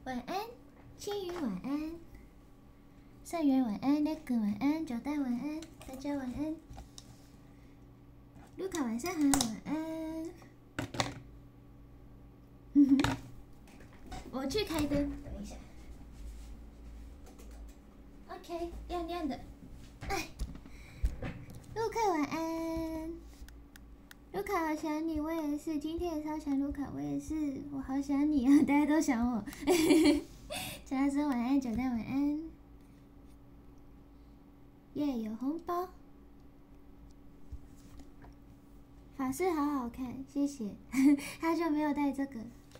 晚安，青鱼晚安，善缘晚安，那个晚安，九代晚安，大家晚安，卢卡晚上好，晚安。我去开灯，等一下。OK， 亮亮的。哎，卢卡晚安。卢卡好想你，我也是，今天也超想卢卡，我也是，我好想你啊！大家都想我。陈老师晚安，九蛋晚安。耶，有红包。法师好好看，谢谢。好久没有戴这个。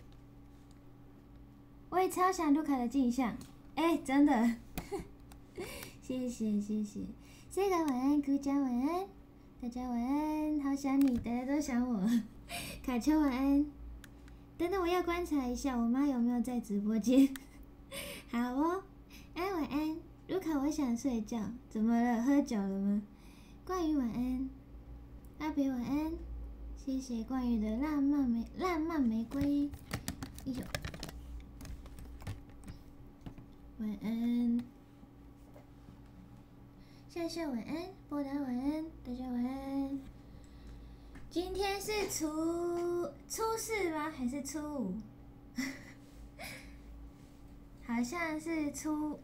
我也超想卢卡的镜像，哎，真的。谢谢谢谢。这个晚安，顾家晚安。大家晚安，好想你，大家都想我。卡丘晚安，等等我要观察一下我妈有没有在直播间。好哦，安晚安，卢卡我想睡觉，怎么了？喝酒了吗？冠宇晚安，阿北晚安，谢谢冠宇的浪漫玫瑰，一首。晚安。笑笑晚安，波达晚安，大家晚安。今天是初四吗？还是初五？好像是初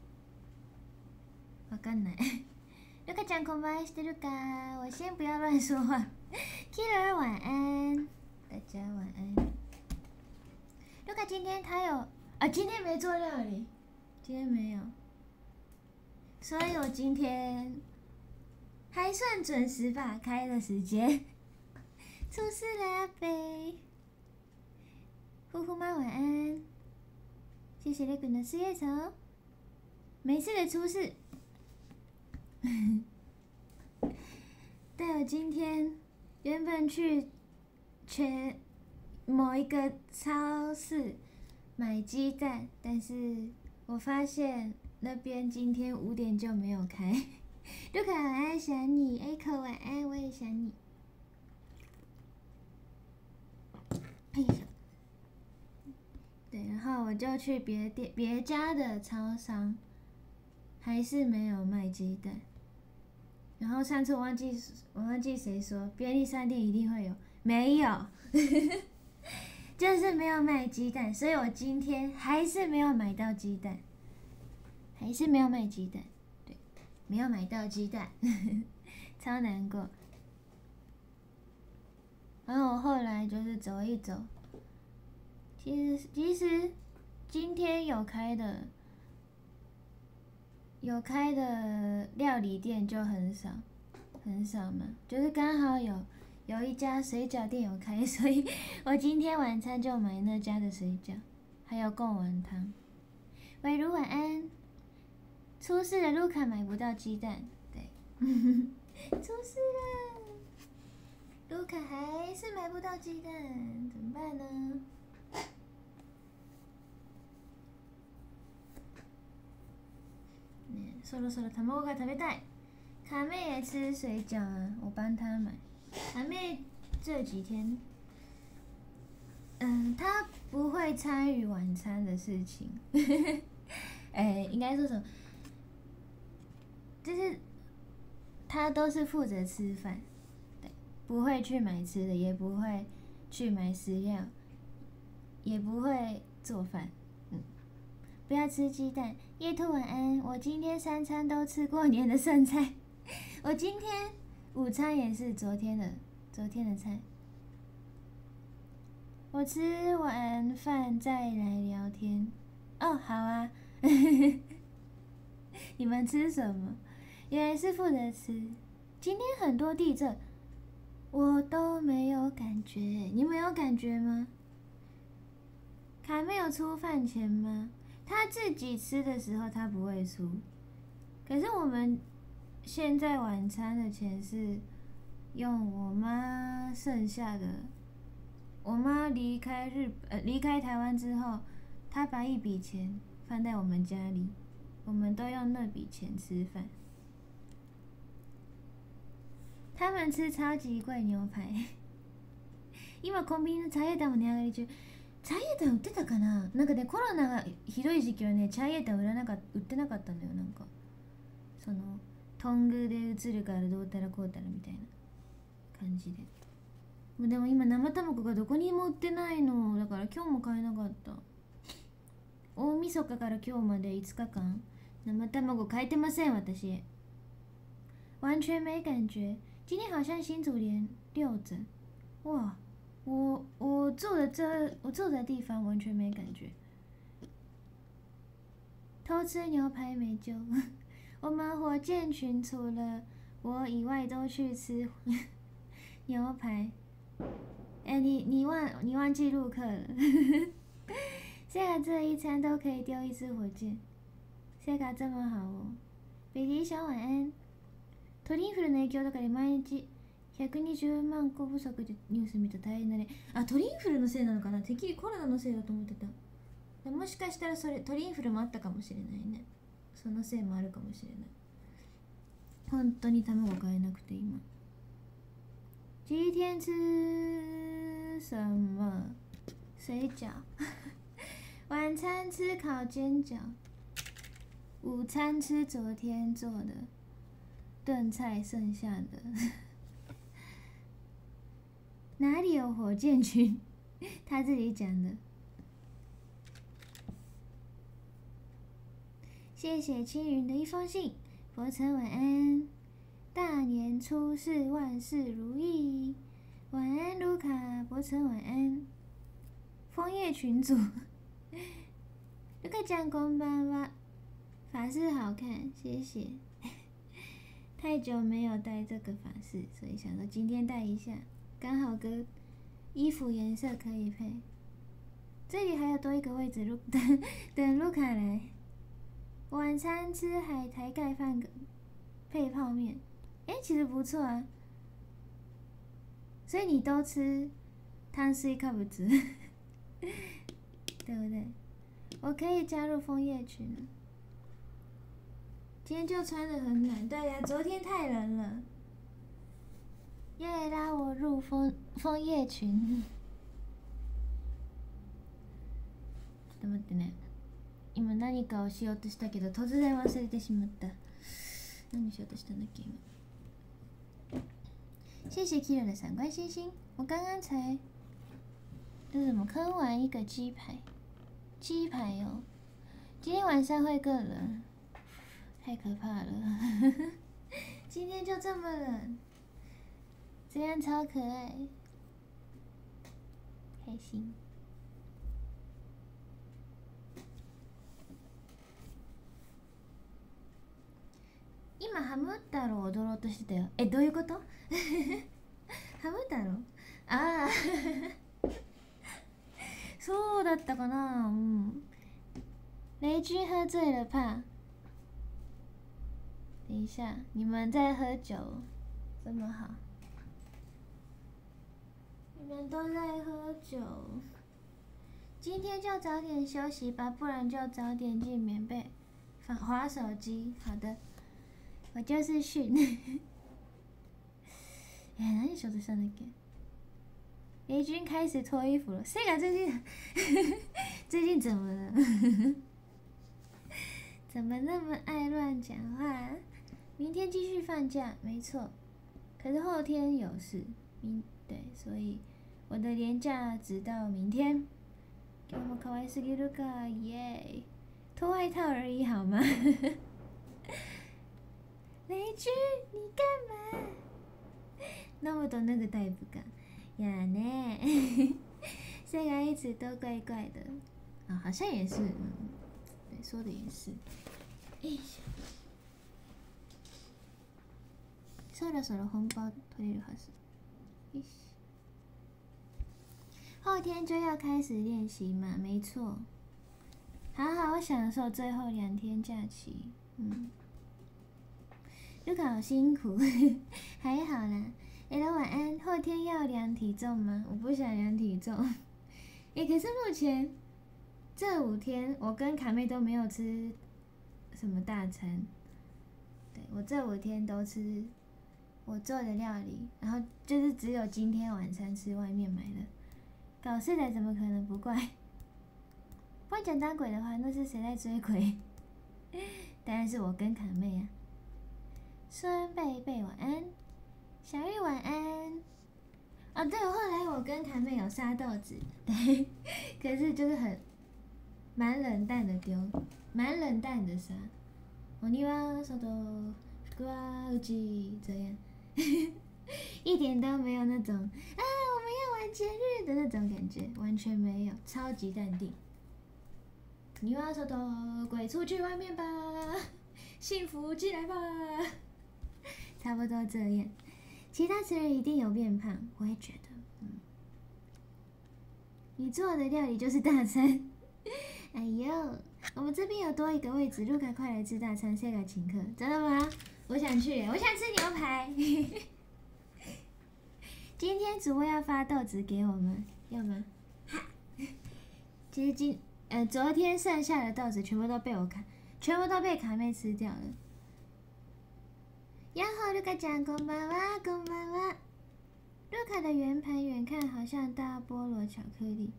わかんない。卢卡讲空白してるか？我先不要乱说话。Killer 晚安，大家晚安。卢卡今天他有今天没做料理，今天没有。所以我今天还算准时吧，开的时间。出事了阿贝，呼呼妈晚安，谢谢雷滚的四叶草，没事的出事。对，我今天原本去某一个超市买鸡蛋，但是我发现那边今天5点就没有开。卢卡晚安，想你。Echo 晚安，我也想你。哎呀，对，然后我就去别家的超商，还是没有卖鸡蛋。然后上次我忘记谁说便利商店一定会有，没有。就是没有卖鸡蛋，所以我今天还是没有买到鸡蛋。还是没有买鸡蛋，对，没有买到鸡蛋，超难过。然后我后来就是走一走，其实今天有开的料理店就很少嘛，就是刚好有一家水饺店有开，所以我今天晚餐就买那家的水饺，还有贡丸汤。伟如晚安。出事了，卢卡买不到鸡蛋，对，出事了，卢卡还是买不到鸡蛋，怎么办呢？そろそろ卵が食べたい。卡妹也吃水饺啊，我帮她买。卡妹这几天，她不会参与晚餐的事情，应该说什么？就是他都是负责吃饭，对，不会去买吃的，也不会去买饲料，也不会做饭。不要吃鸡蛋。夜兔晚安，我今天3餐都吃过年的剩菜。我今天午餐也是昨天的菜。我吃完饭再来聊天。哦，好啊。你们吃什么？原来是负责吃。今天很多地震，我都没有感觉，你们有感觉吗？卡妹有出饭钱吗？他自己吃的时候他不会出，可是我们现在晚餐的钱是用我妈剩下的。我妈离开台湾之后，她把一笔钱放在我们家里，我们都用那笔钱吃饭。他们吃超级贵牛排。今コンビニの茶葉蛋も値上がり中。 チャイエータン売ってたかな。なんかね、コロナがひどい時期はね、チャイエータン売ってなかったんだよ。なんかそのトングで映るからどうたらこうたらみたいな感じで。でも今生卵がどこにも売ってないのだから今日も買えなかった。大晦日から今日まで5日間生卵買えてません私。完全没感觉。今天好像新竹连6折。哇，我住的地方完全没感觉。偷吃牛排没救。我们火箭群除了我以外都去吃牛排。哎，你忘记录课了。现在这一餐都可以丢一支火箭。セガ这么好哦。ベリーシャ晚安。鳥インフルの影響だから毎日120万個不足でニュース見た大変だね。あ、鳥インフルのせいなのかな。てっきりコロナのせいだと思ってた。もしかしたらそれ鳥インフルもあったかもしれないね。そのせいもあるかもしれない。本当に卵買えなくて今。今天吃什么？水饺。晚餐吃烤煎饺。午餐吃昨天做的炖菜剩下的。哪里有火箭群？他自己讲的。谢谢青云的一封信。佛尘晚安。大年初四万事如意。晚安卢卡。佛尘晚安。枫叶群主。卢卡讲こんばんは。法式好看，谢谢。太久没有戴这个法式，所以想说今天戴一下，刚好跟衣服颜色可以配。这里还有多一个位置，等卢卡来。晚餐吃海苔盖饭配泡面，其实不错啊。所以你都吃炭水化物质，对不对？我可以加入枫叶群了。今天就穿得很暖，对呀，昨天太冷了。耶，拉我入枫叶群。ちょっと待ってね。今何かをしようとしたけど突然忘れてしまった。何しようとしたんだっけ今。谢谢 Kira 的3块星星。我刚刚才这是什么坑完一个鸡排哦。今天晚上会更冷。太可怕了。今天就这么冷，这样超可爱，开心。今ハム太郎踊ろうとしてたよ。どういうこと？ハム太郎？ああ。そうだったかな。雷军喝醉了怕。等一下，你们在喝酒，这么好，你们都在喝酒。今天就早点休息吧，不然就早点进棉被，滑手机。好的，我就是训。何しようとしたんだっけ？雷军开始脱衣服了。谁敢最近怎么了？怎么那么爱乱讲话？明天继续放假，没错。可是后天有事，对，所以我的连假直到明天。今日も可愛すぎるか，耶！脱外套而已，好吗？雷军，你干嘛？那么多那个逮捕感呀呢？虽然一直都怪怪的啊，好像也是，对，说的也是。そろそろ本番取れるはず。后天就要开始练习嘛，没错。好好享受最后2天假期。卢卡好辛苦，还好啦。晚安。后天要量体重吗？我不想量体重。可是目前这5天，我跟卡妹都没有吃什么大餐。对，我这5天都吃我做的料理，然后就是只有今天晚餐吃外面买的搞事的怎么可能不怪？不讲当鬼的话，那是谁在追鬼？当然是我跟卡妹啊。孙贝贝晚安，小玉晚安。哦，对，后来我跟卡妹有杀豆子，对，可是就是蛮冷淡的丢，蛮冷淡的杀。我你は外、服は内这样，一点都没有那种啊我们要玩节日的那种感觉，完全没有，超级淡定。你は外、鬼出去外面吧，幸福进来吧，差不多这样。其他词人一定有变胖，我也觉得，你做的料理就是大餐。哎呦，我们这边有多一个位置，路卡快来吃大餐，谁来请客？真的吗？我想去，我想吃牛排。今天主播要发豆子给我们，要吗？其实昨天剩下的豆子全部都被卡妹吃掉了。呀吼，卢卡讲こんばんは，こんばんは。卢卡的圆盘远看好像大菠萝巧克力。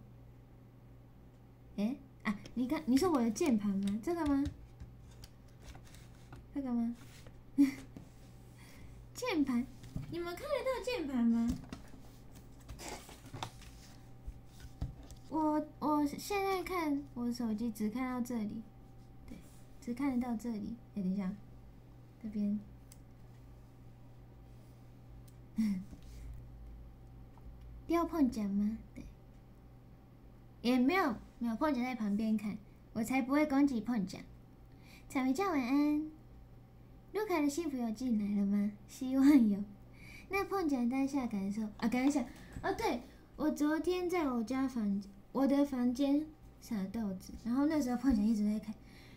啊，你说我的键盘吗？这个吗？这个吗？键盘，你们看得到键盘吗？我现在看我手机只看到这里，对，只看得到这里。等一下，这边。要碰奖吗？对，也没有碰奖在旁边看，我才不会攻击碰奖。草莓酱晚安。卢卡的幸福有进来了吗？希望有。那碰奖当下感受啊，感想哦，对，我昨天在我的房间撒豆子，然后那时候碰奖一直在看，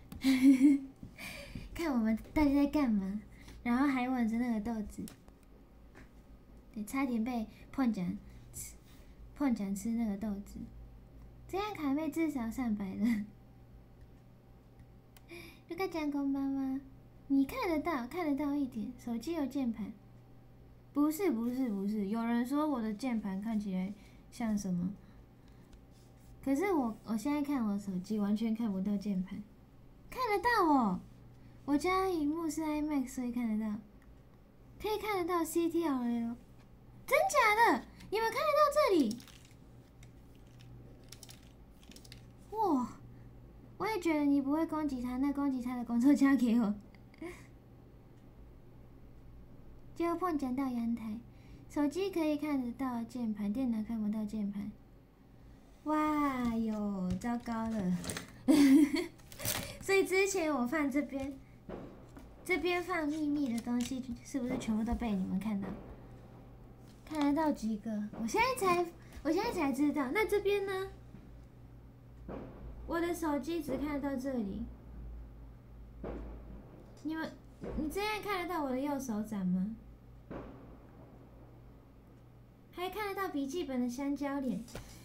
看我们到底在干嘛，然后还闻着那个豆子，对，差点被碰奖吃那个豆子，这样卡妹至少300了。卢卡讲こんばんは。你看得到一点，手机有键盘。不是，有人说我的键盘看起来像什么？可是我现在看我手机完全看不到键盘，看得到哦。我家荧幕是 IMAX， 所以看得到，可以看得到 CTRL。真假的？你们看得到这里？哇！我也觉得你不会攻击他，那攻击他的工作交给我。就碰讲到阳台，手机可以看得到键盘，电脑看不到键盘。哇哟，糟糕了！所以之前我放这边放秘密的东西，是不是全部都被你们看到？看得到几个？我现在才知道。那这边呢？我的手机只看得到这里。你现在看得到我的右手掌吗？还看得到笔记本的香蕉脸，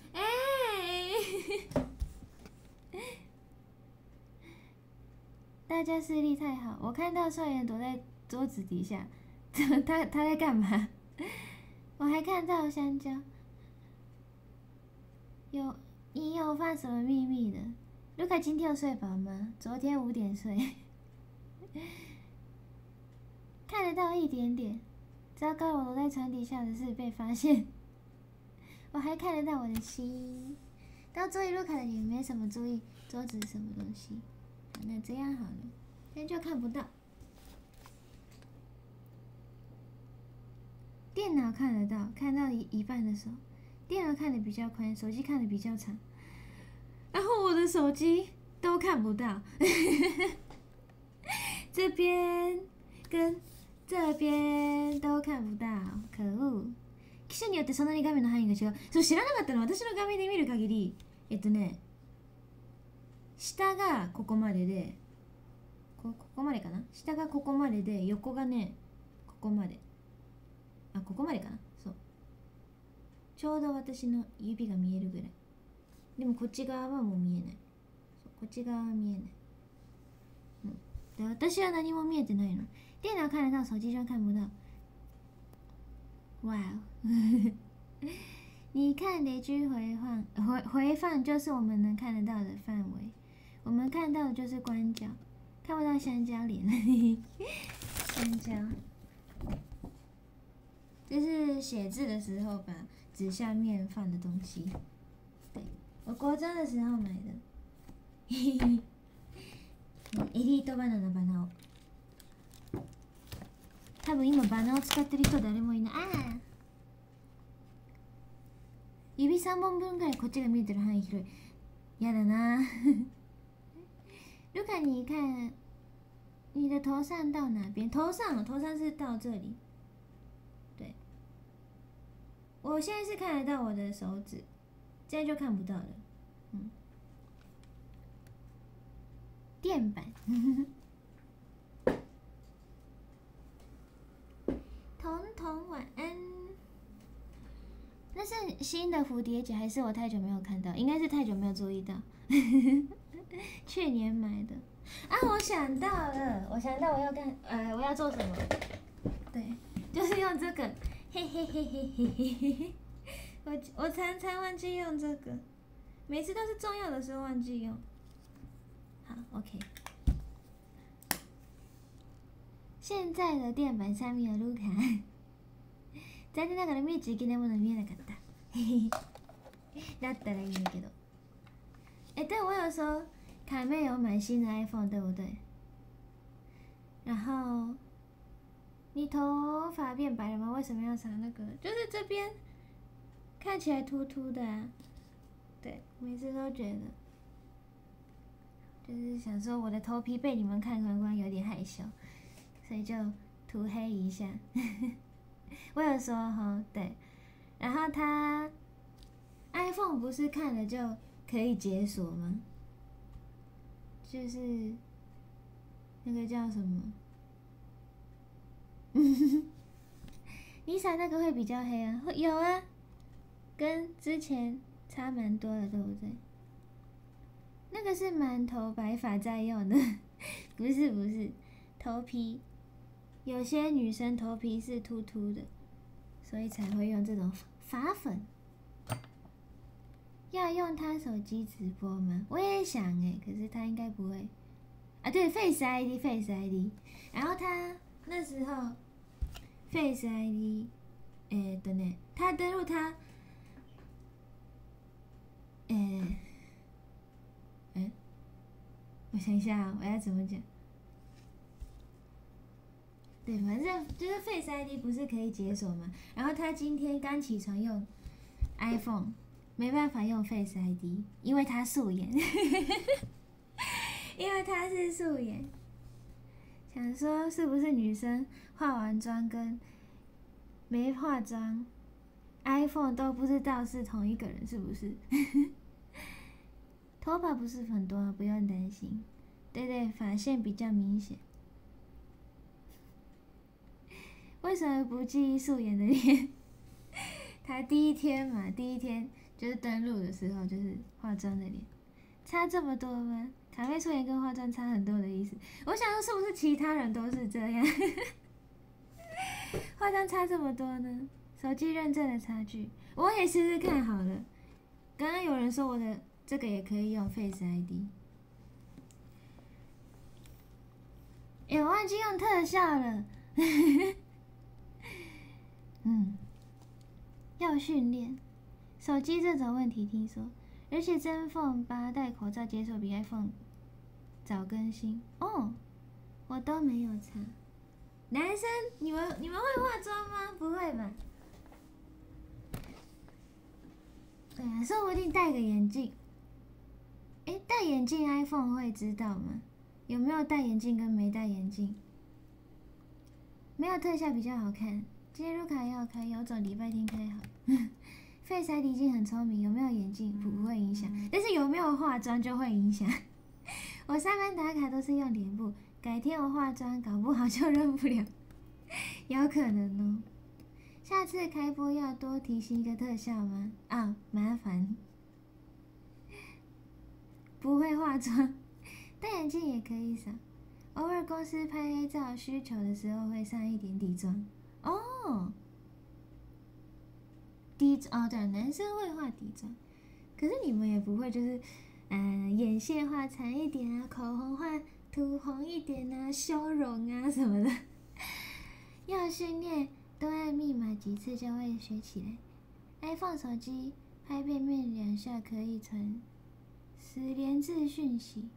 大家视力太好，我看到少爷躲在桌子底下，他在干嘛？我还看到香蕉，你有放什么秘密的？卢卡今天有睡饱吗？昨天5点睡，看得到一点点。糟糕，我躲在床底下的事被发现。我还看得到我的心。到注意卢卡的也没什么注意桌子什么东西。好，那这样好了，这样就看不到。电脑看得到，看到一半的时候，电脑看得比较宽，手机看得比较长。然后我的手机都看不到，这边跟这边都看不到，可恶！機種によってそんなに画面の範囲が違う。そう知らなかったの。私の画面で見る限り、下がここまでで、ここまでかな。下がここまでで、横がね、ここまで。あ、ここまでかな。そう。ちょうど私の指が見えるぐらい。でもこっち側はもう見えない。こっち側は見えない。で私は何も見えてないの。電脑看得到，手机上看不到。哇哦！你看雷居回放就是我们能看得到的范围，我们看到的就是广角，看不到香蕉脸。香蕉，就是写字的时候把纸下面放的东西。对，我国中的时候买的。エリートバナナバナを。多分今バナを使ってる人誰もいない。ああ。指3本分くらいこっちが見えてる範囲広い。やだな。卢卡，你看，你的头上到哪边？头上是到这里。对，我现在是看得到我的手指，这样就看不到了。嗯，垫板。彤彤晚安。那是新的蝴蝶结，还是我太久没有看到？应该是太久没有注意到。去年买的啊！我想到了，我要做什么？对，就是用这个，嘿嘿嘿嘿嘿嘿嘿。我常常忘记用这个，每次都是重要的时候忘记用。好 ，OK。现在的垫板上面有卢卡。残念ながら見えちゃいけないもの見えなかった。だったらいいんだけど。对，我有说凯妹有买新的 iPhone， 对不对？然后你头发变白了吗？为什么要擦那个？就是这边看起来秃秃的啊。对，每次都觉得，就是想说我的头皮被你们看光光，有点害羞，所以就涂黑一下。我有说哈，对，然后它 iPhone 不是看了就可以解锁吗？就是那个叫什么？你闪那个会比较黑啊？有啊，跟之前差蛮多的，对不对？那个是满头白发在用的，不是，头皮有些女生头皮是秃秃的。所以才会用这种发粉。要用他手机直播吗？我也想可是他应该不会。啊，对 ，Face ID，然后他那时候 Face ID，他登录他，我想一下我要怎么讲？对，反正就是 Face ID 不是可以解锁吗？然后他今天刚起床用 iPhone， 没办法用 Face ID， 因为他素颜，因为他是素颜。想说是不是女生化完妆跟没化妆 ，iPhone 都不知道是同一个人，是不是？头发不是很多，不用担心。对，发线比较明显。为什么不记忆素颜的脸？他第一天就是登录的时候，就是化妆的脸，差这么多吗？卡妹素颜跟化妆差很多的意思。我想说，是不是其他人都是这样？化妆差这么多呢？手机认证的差距，我也试试看好了。刚刚有人说我的这个也可以用 Face ID， 我忘记用特效了。要训练手机这种问题，听说，而且真凤8戴口罩解锁比 iPhone 早更新哦，我都没有查。男生，你们会化妆吗？不会吧？对啊，说不定戴个眼镜。戴眼镜 iPhone 会知道吗？有没有戴眼镜跟没戴眼镜？没有特效比较好看。今天卢卡要开，有种礼拜天开好。Face ID 已经很聪明，有没有眼镜不会影响，但是有没有化妆就会影响。我上班打卡都是用脸部，改天我化妆，搞不好就认不了，有可能哦。下次开播要多提醒一个特效吗？麻烦。不会化妆，戴眼镜也可以扫。偶尔公司拍黑照需求的时候会上一点底妆。哦， 底妆哦，对，男生会画底妆，可是你们也不会就是，眼线画长一点啊，口红画涂红一点啊，修容啊什么的。要训练，多按密码几次就会学起来。iPhone 手机拍背面2下可以传10连字讯息。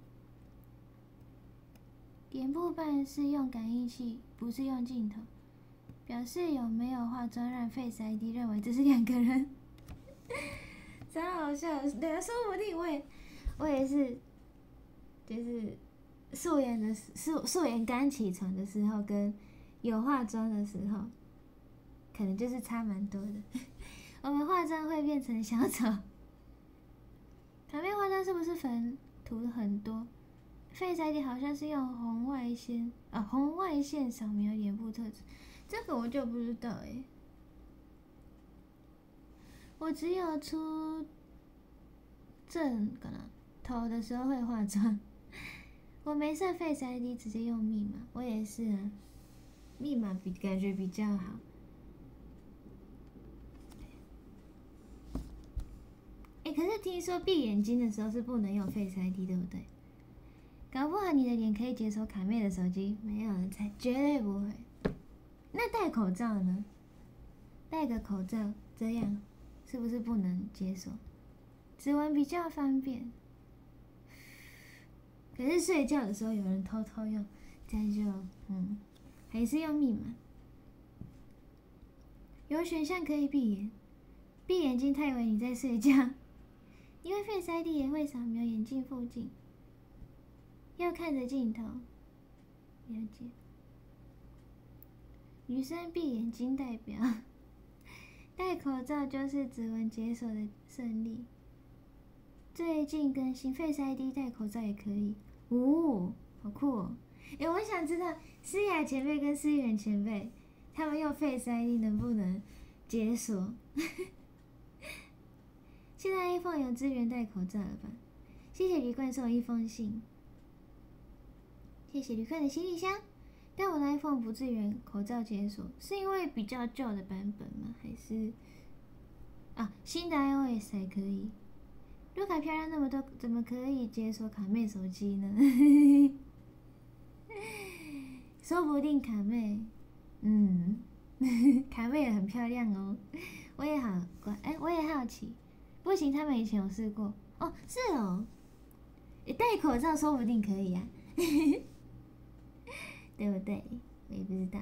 脸部办是用感应器，不是用镜头。表示有没有化妆让 Face ID 认为这是2个人，超好笑的。对啊，说不定我也是，就是素颜刚起床的时候跟有化妆的时候，可能就是差蛮多的。我们化妆会变成小丑。卡妹化妆是不是粉涂很多？Face ID 好像是用红外线扫描脸部特质。这个我就不知道欸，我只有出正可能头的时候会化妆，我没设 Face ID 直接用密码，我也是啊，密码感觉比较好。可是听说闭眼睛的时候是不能用 Face ID， 对不对？搞不好你的脸可以解锁卡妹的手机，没有人猜，绝对不会。那戴口罩呢？戴个口罩，这样是不是不能解锁？指纹比较方便。可是睡觉的时候有人偷偷用，这样就还是用密码。有选项可以闭眼，闭眼睛他以为你在睡觉，因为 Face ID 也会扫描眼镜附近，要看着镜头。了解。女生闭眼睛代表戴口罩就是指纹解锁的胜利。最近更新 Face ID 戴口罩也可以哦，好酷哦！我想知道思雅前辈跟思远前辈他们用 Face ID 能不能解锁？现在 iPhone 有支援戴口罩了吧？谢谢旅馆送我一封信，谢谢旅馆的行李箱。但我的 iPhone 不支援口罩解锁，是因为比较旧的版本吗？还是新的 iOS 才可以？卢卡漂亮那么多，怎么可以解锁卡妹手机呢？说不定卡妹，卡妹也很漂亮哦。我也好怪，我也好奇。不行，他们以前有试过哦，是哦。戴口罩说不定可以啊。对不对？我也不知道。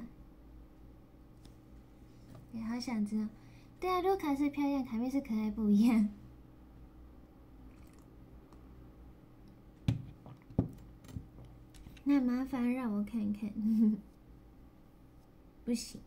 好想知道。对啊，卢卡是漂亮，卡妹是可爱，不一样。那麻烦让我看看。不行，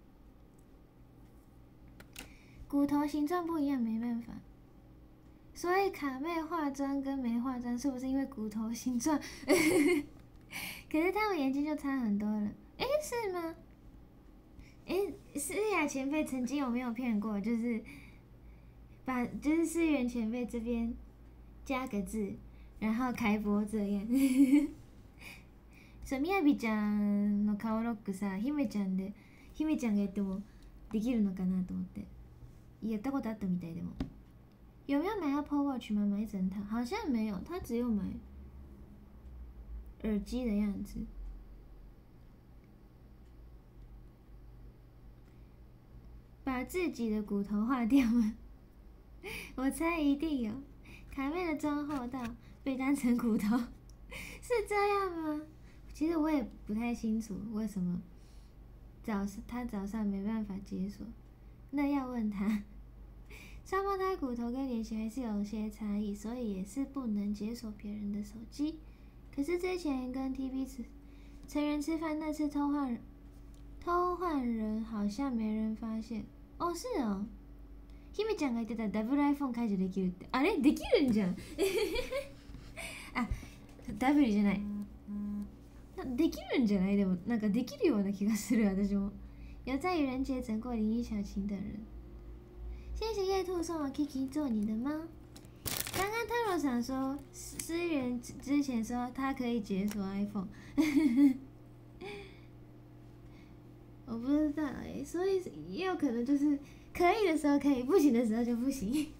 骨头形状不一样，没办法。所以卡妹化妆跟没化妆，是不是因为骨头形状？可是他们眼睛就差很多了，是吗？思雅前辈曾经有没有骗过？就是思源前辈这边加个字，然后开播这样。そうみやびちゃんの顔ロックさ、姫ちゃんがやってもできるのかなと思って、やったことあったみたいでも。有没有买 Apple Watch 吗？买一整套？好像没有，他只有买耳机的样子。把自己的骨头化掉吗？我猜一定有。卡妹的妆厚到被当成骨头，是这样吗？其实我也不太清楚为什么他早上没办法解锁，那要问他。双胞胎骨头跟脸型还是有些差异，所以也是不能解锁别人的手机。可是之前跟 TB 成员吃饭那次偷换人，好像没人发现。哦，是哦。姫ちゃんが言ってたダブル iPhone 解除できるって、あれできるんじゃん。ダブルじゃない。できるんじゃない？でもなんかできるような気がする私も。有在愚人节整过林一小晴的人。谢谢叶兔送我 Kiki 做你的猫。刚刚泰罗想说，思源之前说他可以解锁 iPhone， 我不知道所以也有可能就是可以的时候可以，不行的时候就不行。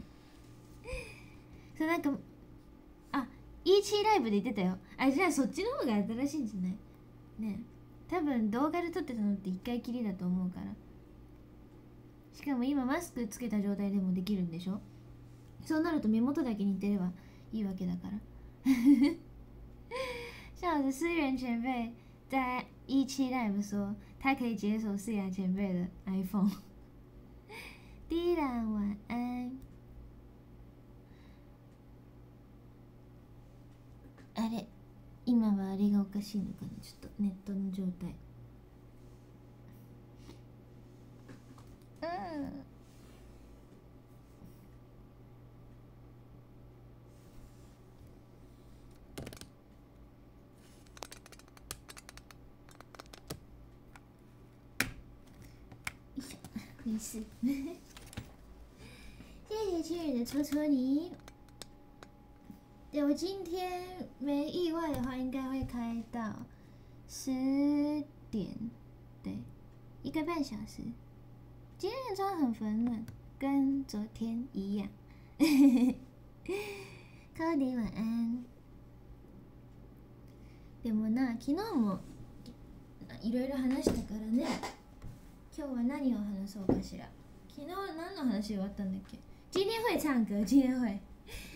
そうなんかEC ライブで言ってたよ。じゃあそっちの方が新しいんじゃないね。多分動画で撮ってたのって1回きりだと思うから。しかも今マスクつけた状態でもできるんでしょ。そうなると目元だけ似てればいいわけだから。像我的思源前辈在17 Live 说，他可以解锁思雅前辈的 iPhone。第一栏晚安。あれ、今はあれがおかしいのかな。ちょっとネットの状態。没事。谢谢亲人的戳戳你。对，我今天没意外的话，应该会开到10点，对，1个半小时。今天的妆很粉嫩，跟昨天一样。カーディ晚安。でもな、昨日もいろいろ話したからね。今日は何を話そうかしら。昨日何の話終わったんだっけ？今天会唱歌，今天会。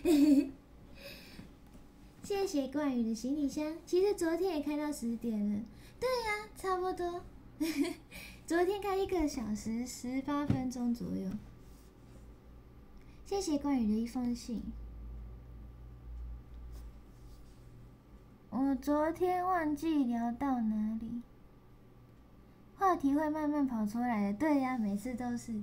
谢谢冠宇的行李箱。其实昨天也开到10点了。对呀、差不多。昨天开1个小时18分钟左右。谢谢冠宇的一封信。我昨天忘记聊到哪里。话题会慢慢跑出来的，对呀、每次都是。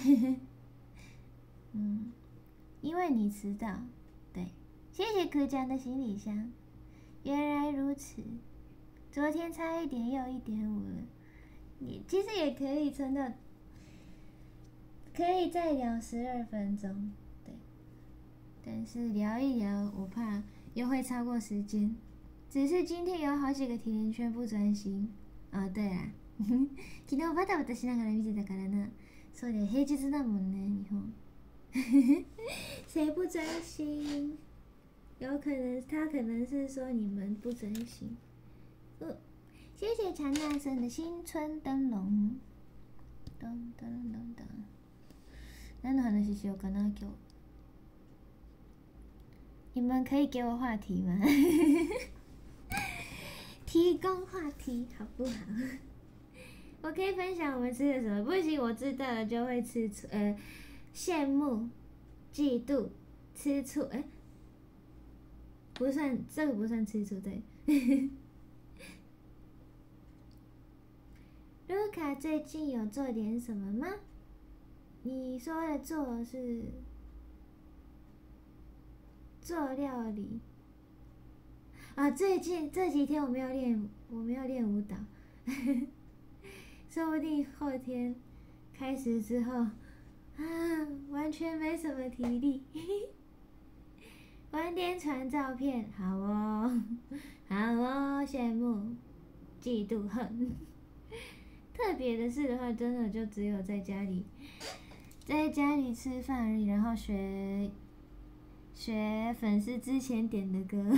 因为你迟到，对，谢谢可讲的行李箱。原来如此，昨天差1点又1.5了，你其实也可以撑到，可以再聊12分钟，对，但是聊一聊，我怕又会超过时间。只是今天有好几个甜甜圈不专心。对啦。昨日バタバタしながら見てたからな。そうだよ、平日だもんね、日本。谁不专心？有可能他可能是说你们不专心。谢谢强大生的新春灯笼。噔噔噔噔。何の話しようかな今日。你们可以给我话题吗？提供话题好不好？我可以分享我们吃的什么，不行，我知道了就会吃醋，羡慕、嫉妒、吃醋，不算，这个不算吃醋，对。卢卡最近有做点什么吗？你说的做是做料理最近这几天我没有练舞蹈。说不定后天开始之后完全没什么体力。晚点传照片，好哦，好哦，羡慕、嫉妒、恨。特别的事的话，真的就只有在家里吃饭而已，然后学粉丝之前点的歌。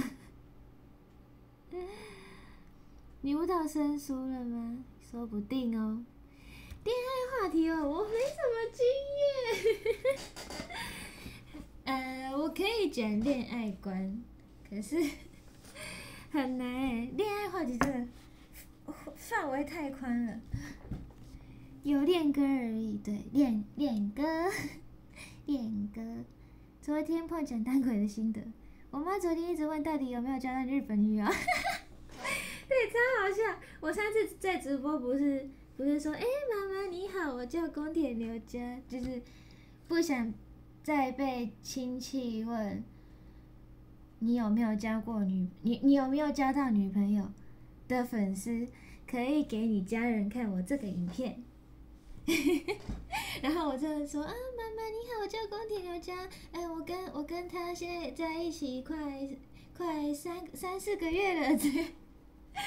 你舞蹈生疏了吗？说不定哦。恋爱话题哦，我没什么经验。我可以讲恋爱观，可是很难恋爱话题真的范围太宽了，有练歌而已。对，练歌，练歌。昨天碰讲当鬼的心得，我妈昨天一直问到底有没有交到日本女友。对，超好笑！我上次在直播不是说，妈妈你好，我叫宫田刘佳，就是不想再被亲戚问你有没有你有没有交到女朋友的粉丝，可以给你家人看我这个影片。然后我就说妈妈你好，我叫宫田刘佳，我跟他现在在一起快3-4个月了。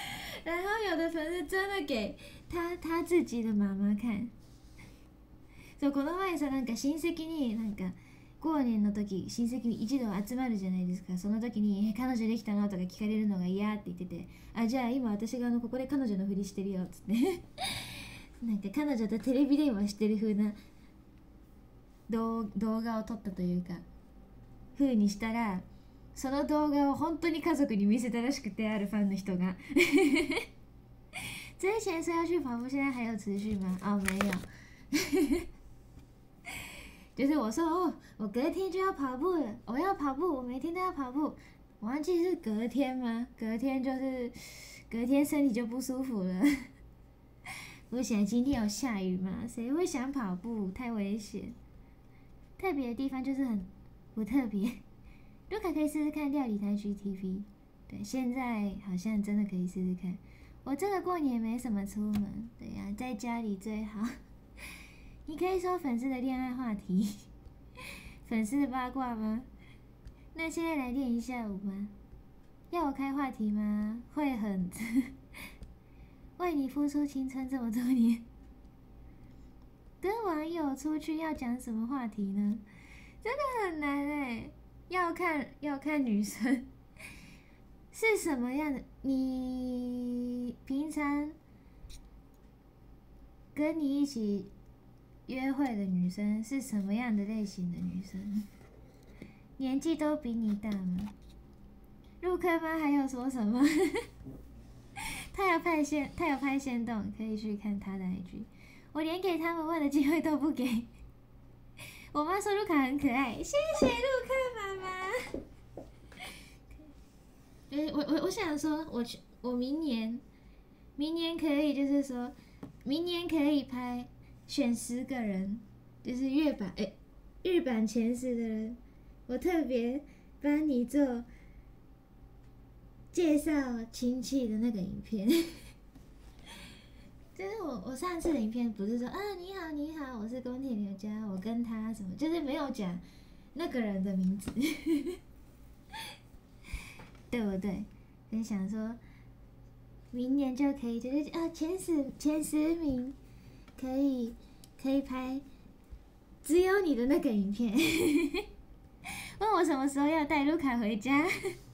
然后有的粉丝真的给他自己的妈妈看， そうこの前さなんか親戚になんか過年の時親戚に一度集まるじゃないですか。その時に「彼女できたの?」とか聞かれるのが嫌って言ってて「あじゃあ今私がここで彼女のふりしてるよ」っつってなんか彼女とテレビ電話してる風な動画を撮ったというか風にしたらその动画を本当に家族に見せたらしくてあるファンの人が之前说要去跑步，现在还有持续吗？哦，没有。就是我说哦，我隔天就要跑步了，我要跑步，我每天都要跑步。我忘记是隔天吗？隔天就是隔天身体就不舒服了。不行，今天有下雨嘛？谁会想跑步？太危险。特别的地方就是很不特别。卢卡可以试试看料理台 GTV。对，现在好像真的可以试试看。我这个过年没什么出门，对呀、在家里最好。你可以说粉丝的恋爱话题，粉丝的八卦吗？那现在来练一下舞吗？要我开话题吗？会很为你付出青春这么多年，跟网友出去要讲什么话题呢？这个很难哎，要看女生是什么样的。你平常跟你一起约会的女生是什么样的类型的女生？年纪都比你大吗？入坑吗？还有说什么？他有拍限动，可以去看他的 IG。我连给他们问的机会都不给。我妈说卢卡很可爱，谢谢陆克妈妈。我想说，我明年可以就是说，明年可以选10个人，就是日版前10的人，我特别帮你做介绍亲戚的那个影片。就是我上次的影片不是说你好，我是宫田刘家，我跟他什么，就是没有讲那个人的名字，对不对？就想说明年就可以，就是前10名可以拍只有你的那个影片。问我什么时候要带卢卡回家？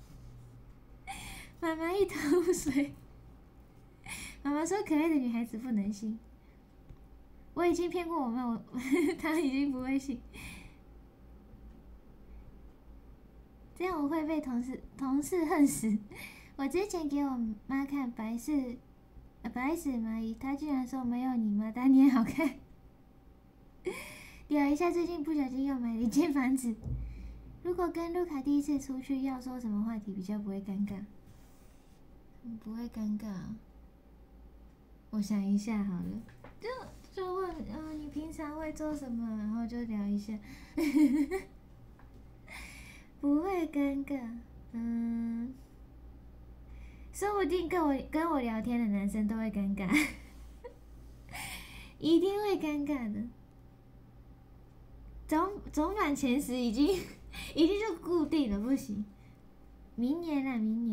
妈妈一头雾水。妈妈说：“可爱的女孩子不能信。”我已经骗过我妈，她已经不会信。这样我会被同事恨死。我之前给我妈看白石蚂蚁，她居然说没有你妈当年好看。聊一下最近不小心又买了一间房子。如果跟卢卡第一次出去，要说什么话题比较不会尴尬？不会尴尬。我想一下好了，就问你平常会做什么，然后就聊一下，不会尴尬。说不定跟我聊天的男生都会尴尬，一定会尴尬的。总版前10已经就固定了，不行。明年。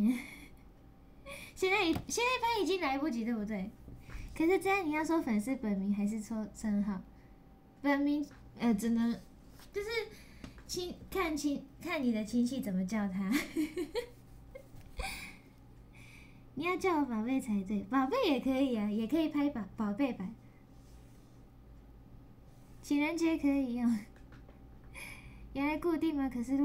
现在拍已经来不及，对不对？可是这样你要说粉丝本名还是说称号？本名只能就是看你的亲戚怎么叫他。你要叫我宝贝才对，宝贝也可以啊，也可以拍宝贝版。情人节可以用。原来固定吗？可是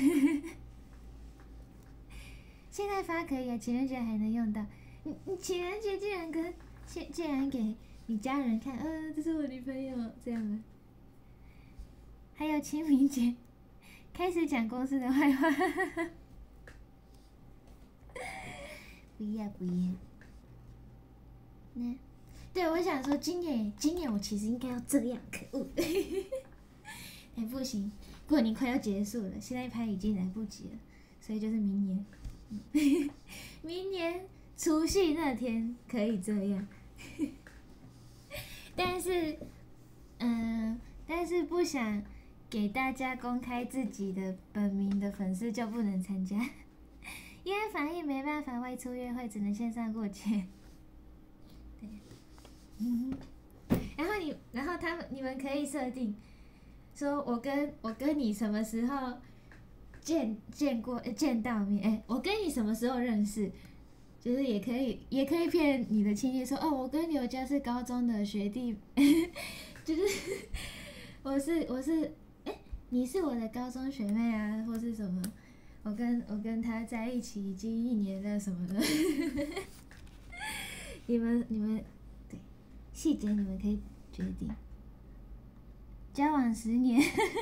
现在发可以啊，情人节还能用到。你情人节竟然给你家人看，这是我女朋友，这样吗？还有清明节，开始讲公司的坏话。不要。对，我想说今年我其实应该要这样，可恶。不行，过年快要结束了，现在拍已经来不及了，所以就是明年。明年除夕那天可以这样。但是不想给大家公开自己的本名的粉丝就不能参加，因为防疫没办法外出约会，只能线上过节。对， 你们可以设定，说我跟你什么时候见到面，我跟你什么时候认识，就是也可以骗你的亲戚说，哦，我跟刘家是高中的学弟，就是我是，你是我的高中学妹啊，或是什么，我跟他在一起已经1年了什么的，你们对细节你们可以决定。交往10年，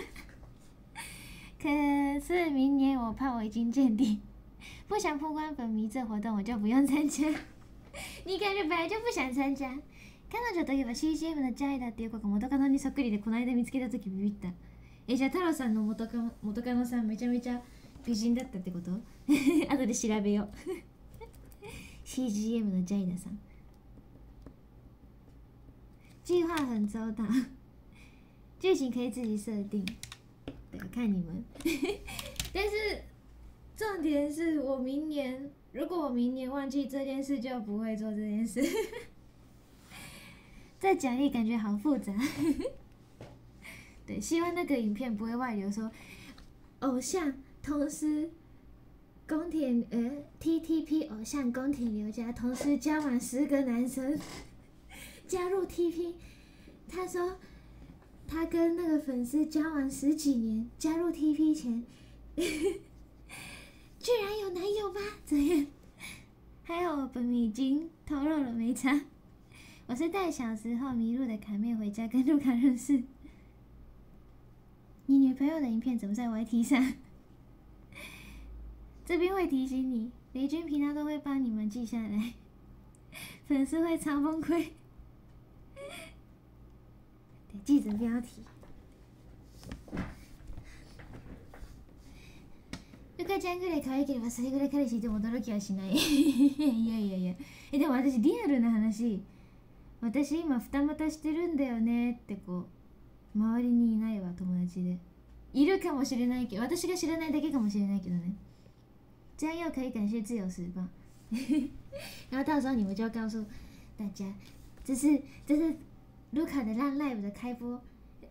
可是明年我怕我已经见底，不想破关粉迷这活动，我就不用参加。你感觉本来就不想参加。彼女といえば CGM のジャイだっていう子が元カノにそっくりでこの間見つけた時ビビった。じゃあ太郎さんの元カノさんめちゃめちゃ美人だったってこと後で調べよう。CGM のジャイダさん。计划很周到，剧情可以自己设定，对，看你们。但是重点是如果我明年忘记这件事，就不会做这件事。这奖励感觉好复杂。对，希望那个影片不会外流说，偶像同时宫田TTP 偶像宫田刘家同时交往10个男生。加入 TP， 他说他跟那个粉丝交往10几年，加入 TP 前，居然有男友吗？这样，还有本米已经透露了没差。我是带小时候迷路的卡妹回家跟卢卡认识。你女朋友的影片怎么在 YT 上？这边会提醒你，雷军平常都会帮你们记下来，粉丝会超崩溃。记者标题。ルカちゃんぐらい可愛ければそれぐらい彼氏いても驚きはしない。いや。でも私リアルな話、私今二股してるんだよねって子、周りにいないわ、友達で。いるかもしれないけど、私が知らないだけかもしれないけどね。这样又可以感谢自由时报。然后到时候你们就要告诉大家，这是卢卡的烂 live 的开播，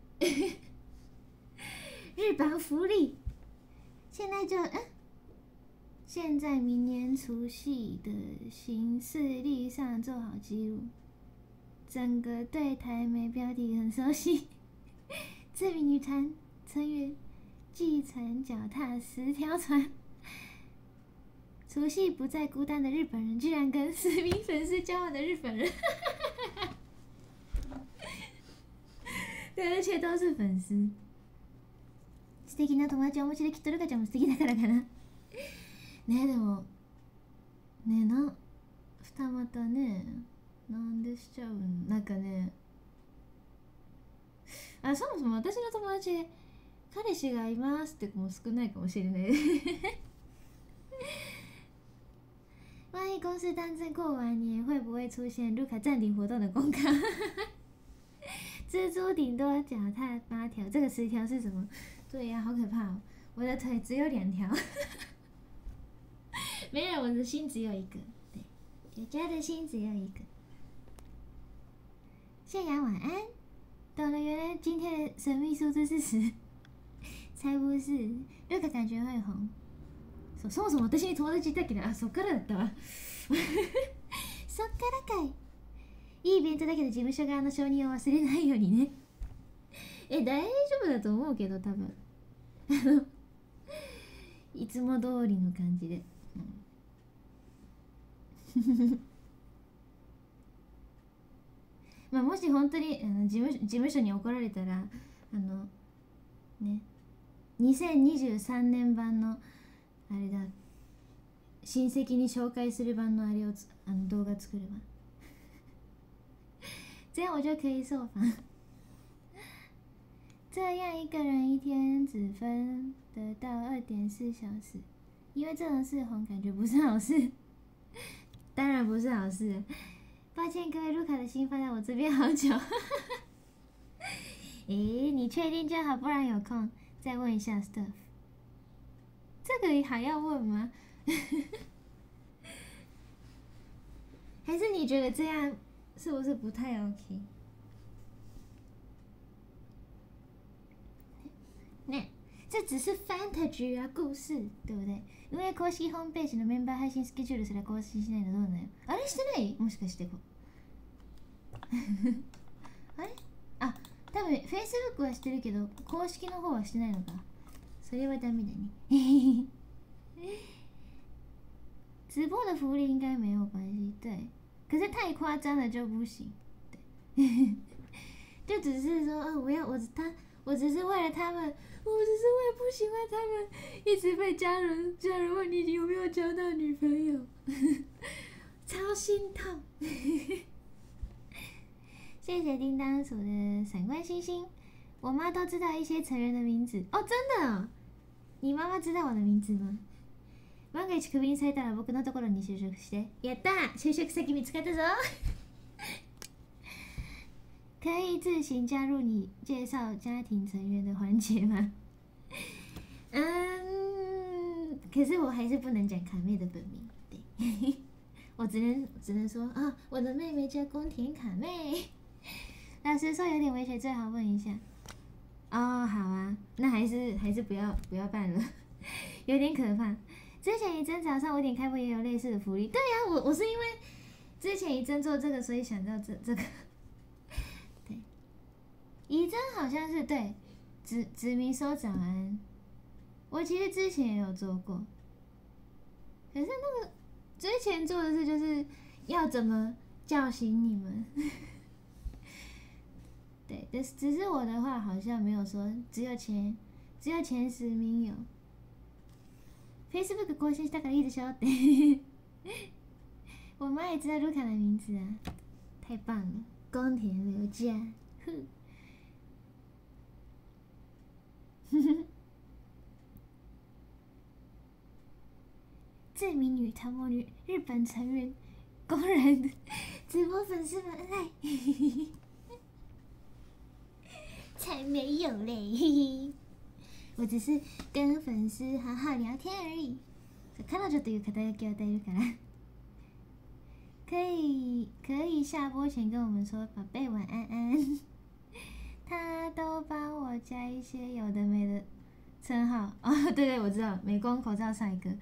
日版福利，现在明年除夕的行事历上做好记录，整个对台媒标题很熟悉，这名女团成员继承脚踏10条船，除夕不再孤单的日本人，居然跟10名粉丝交往的日本人。对，而且都是粉丝。素敵な友達をお持ちできっとルカちゃんも素敵だからかな。ねえでもねえ二股ね、なんでしちゃうんなんかね、そもそも私の友達で彼氏がいますって子も少ないかもしれない。万一公司单身过完年，会不会出现卢卡暂停活动的公告？蜘蛛顶多脚踏8条，这个10条是什么？对呀，好可怕哦！我的腿只有2条，没有，我的心只有一个。对，姐姐的心只有一个。谢阳晚安。懂了，原来今天的神秘数字是10，才不是。这个感觉会红。そもそも私に友達いたけど、そっからだったわ。そっからかい。いいイベントだけど事務所側の承認を忘れないようにね。大丈夫だと思うけど、多分いつも通りの感じで、まあもし本当に事務所に怒られたらね、2023年版のあれだ、親戚に紹介する版のあれを動画作るわ。这样我就可以受访。这样一个人1天只分得到2.4小时，因为这种事红感觉不是好事，当然不是好事。抱歉各位，卢卡的心放在我这边好久。你确定就好，不然有空再问一下 stuff。这个还要问吗？还是你觉得这样是不是不太 OK？ 那这只是 fantasy 啊，故事，对不对？運営公式ホームページのメンバー配信スケジュールすら更新しないのどうなの？あれしてない？もしかしてあれ？あ、多分 Facebook はしてるけど公式の方はしてないのか。それはダメだね。直播的福利应该没有关系，对。可是太夸张了就不行，对。就只是说，我只是为了他们，我只是为了不喜欢他们，一直被家人问你有没有交到女朋友，超心痛。谢谢叮当鼠的闪光星星，我妈都知道一些成人的名字哦，真的哦？你妈妈知道我的名字吗？万が一クビにされたら僕のところに就職して。やったー！就職先見つかったぞ。可以自行加入你介绍家庭成员的环节吗？可是我还是不能讲卡妹的本名，对。我只能说啊，我的妹妹叫宫田卡妹。老实说有点危险，最好问一下。哦，好啊，那还是不要办了，有点可怕。之前一真早上5点开播也有类似的福利，对呀、我是因为之前一真做这个，所以想到这个。对，一真好像是对指名收早安，我其实之前也有做过，可是那个之前做的是就是要怎么叫醒你们。对，只是我的话好像没有说只有前10名有。Facebook 更新したからいいでしょって。我妈也知道卢卡的名字啊，太棒了！宫田刘家，哼。这名女唐魔女日本成员公然直播粉丝们爱，才没有嘞！我只是跟粉丝好好聊天而已。彼女という肩書きを与えるから，可以下播前跟我们说，宝贝晚安安。他都帮我加一些有的没的称号哦，对，我知道，美工口罩上一个。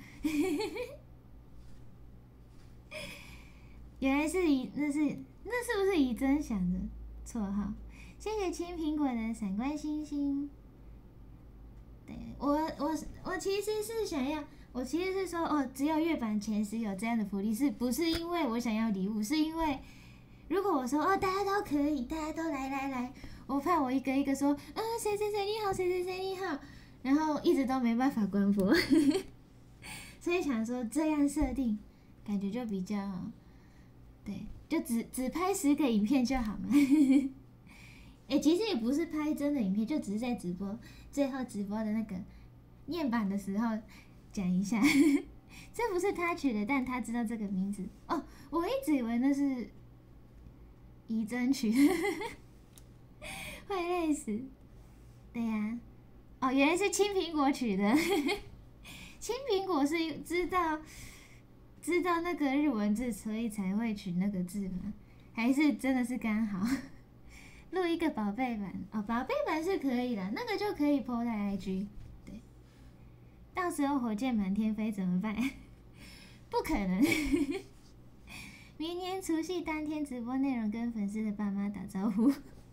原来是那是不是怡珍想的绰号？谢谢青苹果的闪光星星。对，我其实是想要，我其实是说哦，只有月版前10有这样的福利，是不是因为我想要礼物？是因为如果我说哦，大家都可以，大家都来，我怕我一个一个说，谁你好，谁你好，然后一直都没办法关播，所以想说这样设定，感觉就比较，对，就只拍10个影片就好嘛。其实也不是拍真的影片，就只是在直播，最后直播的那个念版的时候讲一下。这不是他取的，但他知道这个名字哦。我一直以为那是怡珍取的，会累死。对呀、哦，原来是青苹果取的。青苹果是知道那个日文字，所以才会取那个字吗？还是真的是刚好？录一个宝贝版哦，宝贝版是可以的，那个就可以 po 在 IG。对，到时候火箭满天飞怎么办？不可能。明年除夕当天直播内容跟粉丝的爸妈打招呼。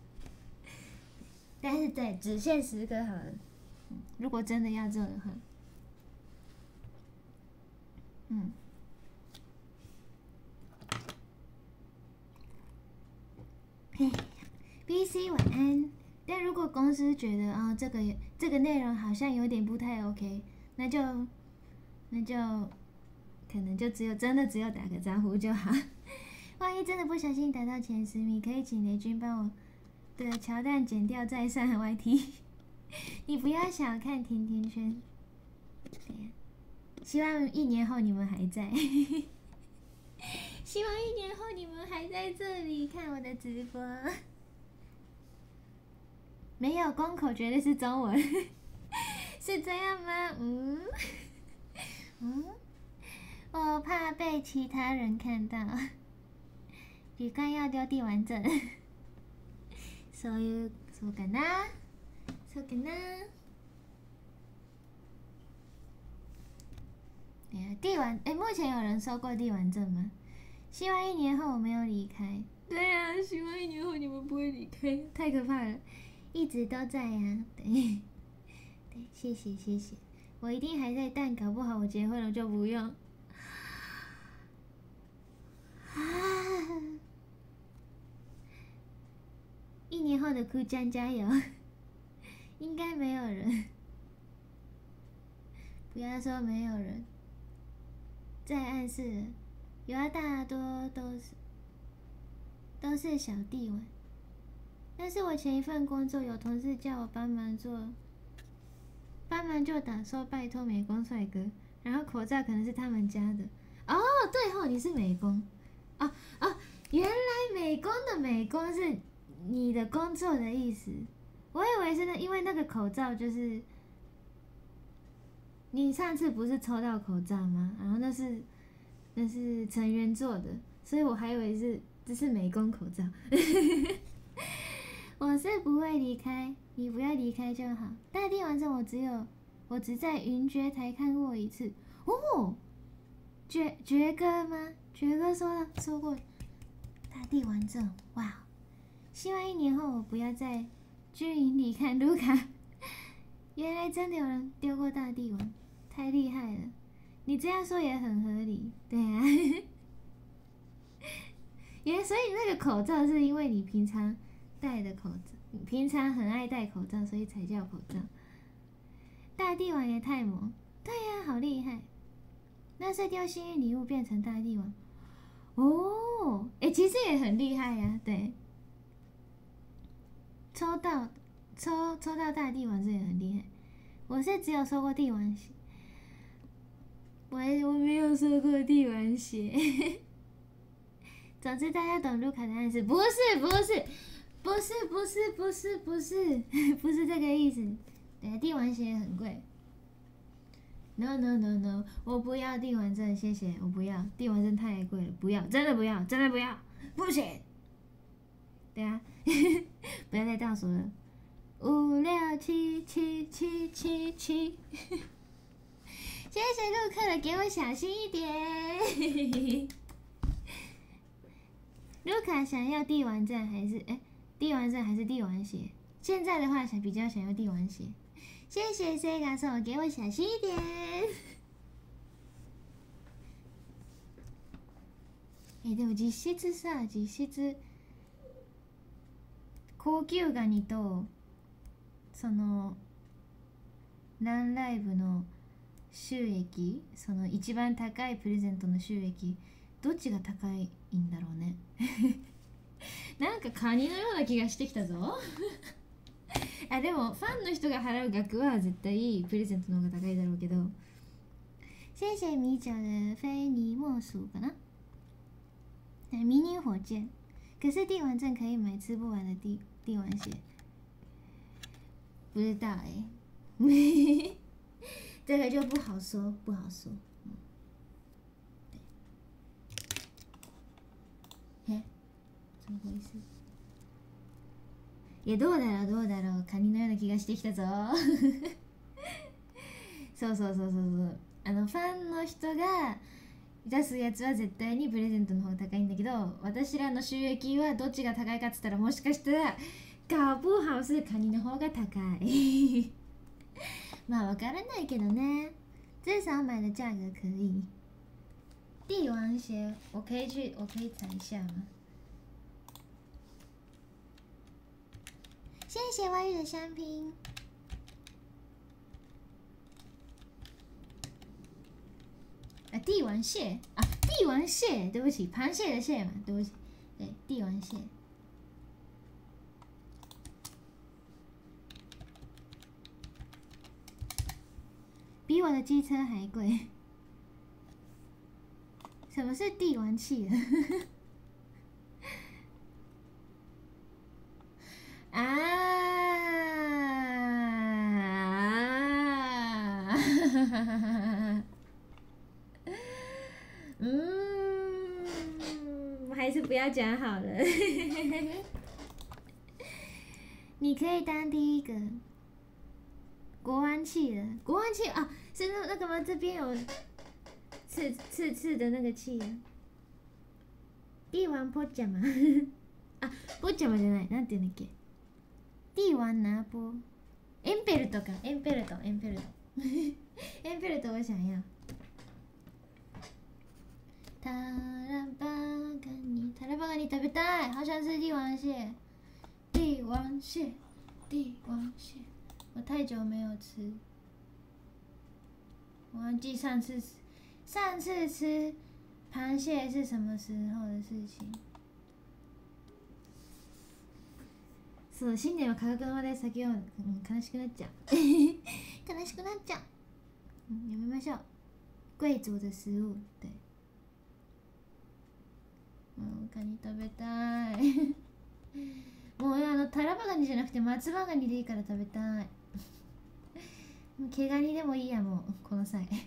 但是对，只限10个好了。如果真的要做的话，嘿。BC 晚安。但如果公司觉得这个内容好像有点不太 OK， 那就可能就真的只有打个招呼就好。万一真的不小心打到前10名，可以请雷军帮我的乔蛋剪掉再上 YT。你不要小看甜甜圈。对呀，希望1年后你们还在。希望1年后你们还在这里看我的直播。没有公口绝对是中文。是这样吗？我怕被其他人看到。旅館要丢地完整。そうかな。 哎呀，帝王目前有人收过帝王证吗？希望1年后我没有离开。对啊，希望1年后你们不会离开，太可怕了，一直都在啊。对，对，谢谢谢谢，我一定还在，但搞不好我结婚了就不用。1年后的哭江加油，应该没有人。不要说没有人，在暗示了，有啊，大多都是小弟玩。但是我前一份工作有同事叫我帮忙做，帮忙就打说拜托美工帅哥，然后口罩可能是他们家的。哦，对吼，你是美工。哦哦，原来美工的美工是你的工作的意思。我以为是因为那个口罩就是你上次不是抽到口罩吗？然后那是成员做的，所以我还以为这是美工口罩。我是不会离开，你不要离开就好。大地王证我只在云爵台看过一次。哦，爵哥吗？爵哥说过大地王证，哇！希望1年后我不要在军营里看卢卡。原来真的有人丢过大地王，太厉害了！你这样说也很合理，对啊。所以那个口罩是因为你平常戴的口罩，你平常很爱戴口罩，所以才叫口罩。大地王也太猛，对呀，好厉害！那是丢幸运礼物变成大地王，哦，其实也很厉害呀，对。抽到大地王这也很厉害，我是只有收过帝王血，我没有收过帝王血。总之大家懂卢卡的暗示，不是这个意思。对，帝王血很贵。No， 我不要帝王证，谢谢，我不要，帝王证太贵了，不要，真的不要，不行。对啊，不要再倒数了，5、6、7、7、7、7、7。谢谢陆克的，给我小心一点。卢卡想要帝王证还是帝王证还是帝王血？现在的话比较想要帝王血。谢谢 Sega 说，给我小心一点。でも実質高級ガニとそのランライブの収益、その一番高いプレゼントの収益、どっちが高いんだろうね。なんかカニのような気がしてきたぞ。でもファンの人が払う額は絶対プレゼントの方が高いだろうけど。谢谢米酒的非尼莫属かな。迷你火箭，可是帝王证可以买吃不完的帝王血，不知道这个就不好说。对，怎么回事？いやどうだろう、カニのような気がしてきたぞ。そう。ファンの人が出すやつは絶対にプレゼントの方が高いんだけど、私らの収益はどっちが高いかっつったら、もしかしたら搞不好是カニの方が高い。まあわからないけどね，至少买的价格可以。帝王鞋我可以踩一下吗？谢谢外遇的香槟。帝王蟹帝王蟹，对不起，螃蟹的蟹嘛，对不起，对，帝王蟹。比我的机车还贵。什么是帝王企鹅？还是不要讲好了。你可以当第一个国王企鹅，是那个吗？这边有刺的那个气啊。帝王ポジャマあ、ポジャマじゃない。なんていうんだっけ。帝王拿波。エンペルトか。エンペルト。エンペルト我想要。タラバガニ食べたい。好想吃帝王蟹。帝王蟹。我太久没有吃。我忘记上次吃螃蟹是什么时候的事情。そう、新年は価格の話題先を、悲しくなっちゃう。悲しくなっちゃう。やめましょう。贵族的食物，对。カニ食べたい。もうタラバガニじゃなくて松葉ガニでいいから食べたい。毛ガニでもいいやもうこの際。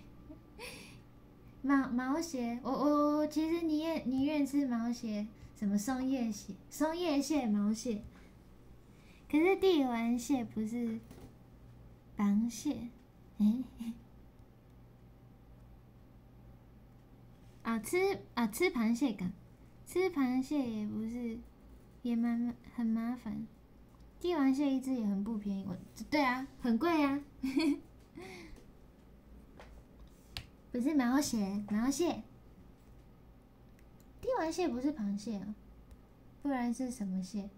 毛蟹，我其实宁愿吃毛蟹，什么松叶蟹、毛蟹。可是帝王蟹不是螃蟹，吃螃蟹感，吃螃蟹也不是，也很麻烦。帝王蟹一只也很不便宜，对啊，很贵啊。不是毛蟹，帝王蟹不是螃蟹哦，不然是什么蟹？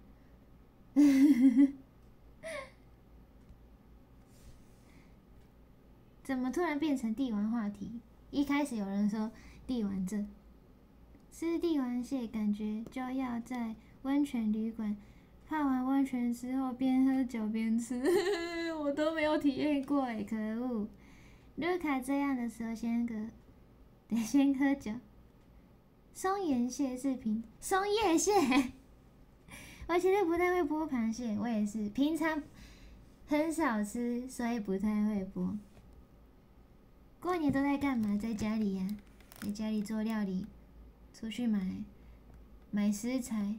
怎么突然变成帝王话题？一开始有人说帝王症，吃帝王蟹感觉就要在温泉旅馆泡完温泉之后边喝酒边吃，我都没有体验过哎，可恶！卢卡这样的时候得先喝酒。松岩蟹是松叶蟹，我其实不太会剥螃蟹，我也是平常很少吃，所以不太会剥。过年都在干嘛？在家里呀，在家里做料理，出去买食材。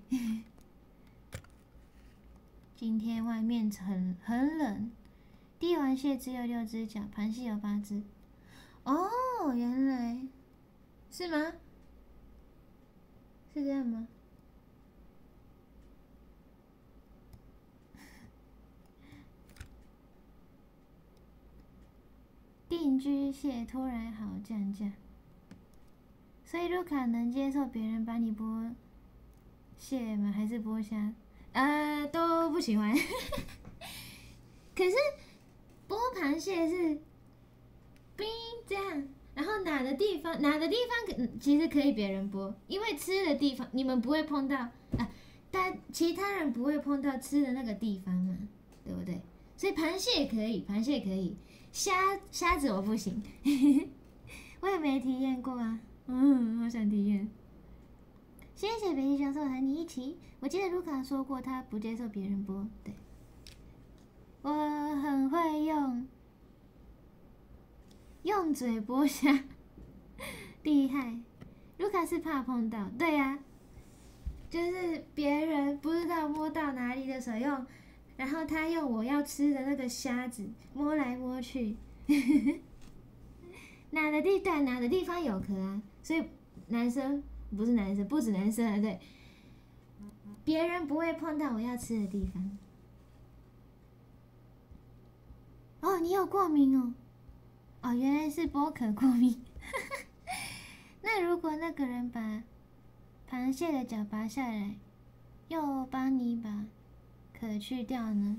今天外面很冷。帝王蟹只有6只脚，螃蟹有8只。哦，原来是吗？是这样吗？定居蟹突然好降价，所以卢卡能接受别人帮你剥蟹吗？还是剥虾？都不喜欢。可是剥螃蟹是冰这样，然后哪个地方其实可以别人剥，因为吃的地方你们不会碰到但其他人不会碰到吃的那个地方嘛，对不对？所以螃蟹可以，虾子我不行。我也没体验过啊，好想体验。谢谢北极熊和你一起。我记得卢卡说过他不接受别人剥，对。我很会用嘴剥虾，厉害。卢卡是怕碰到，对呀，就是别人不知道摸到哪里的时候用，然后他用我要吃的那个虾子摸来摸去。哪个地方有壳啊？所以不止男生啊，对，别人不会碰到我要吃的地方。哦，你有过敏哦？哦，原来是剥壳过敏。那如果那个人把螃蟹的脚拔下来，又帮你把壳去掉呢？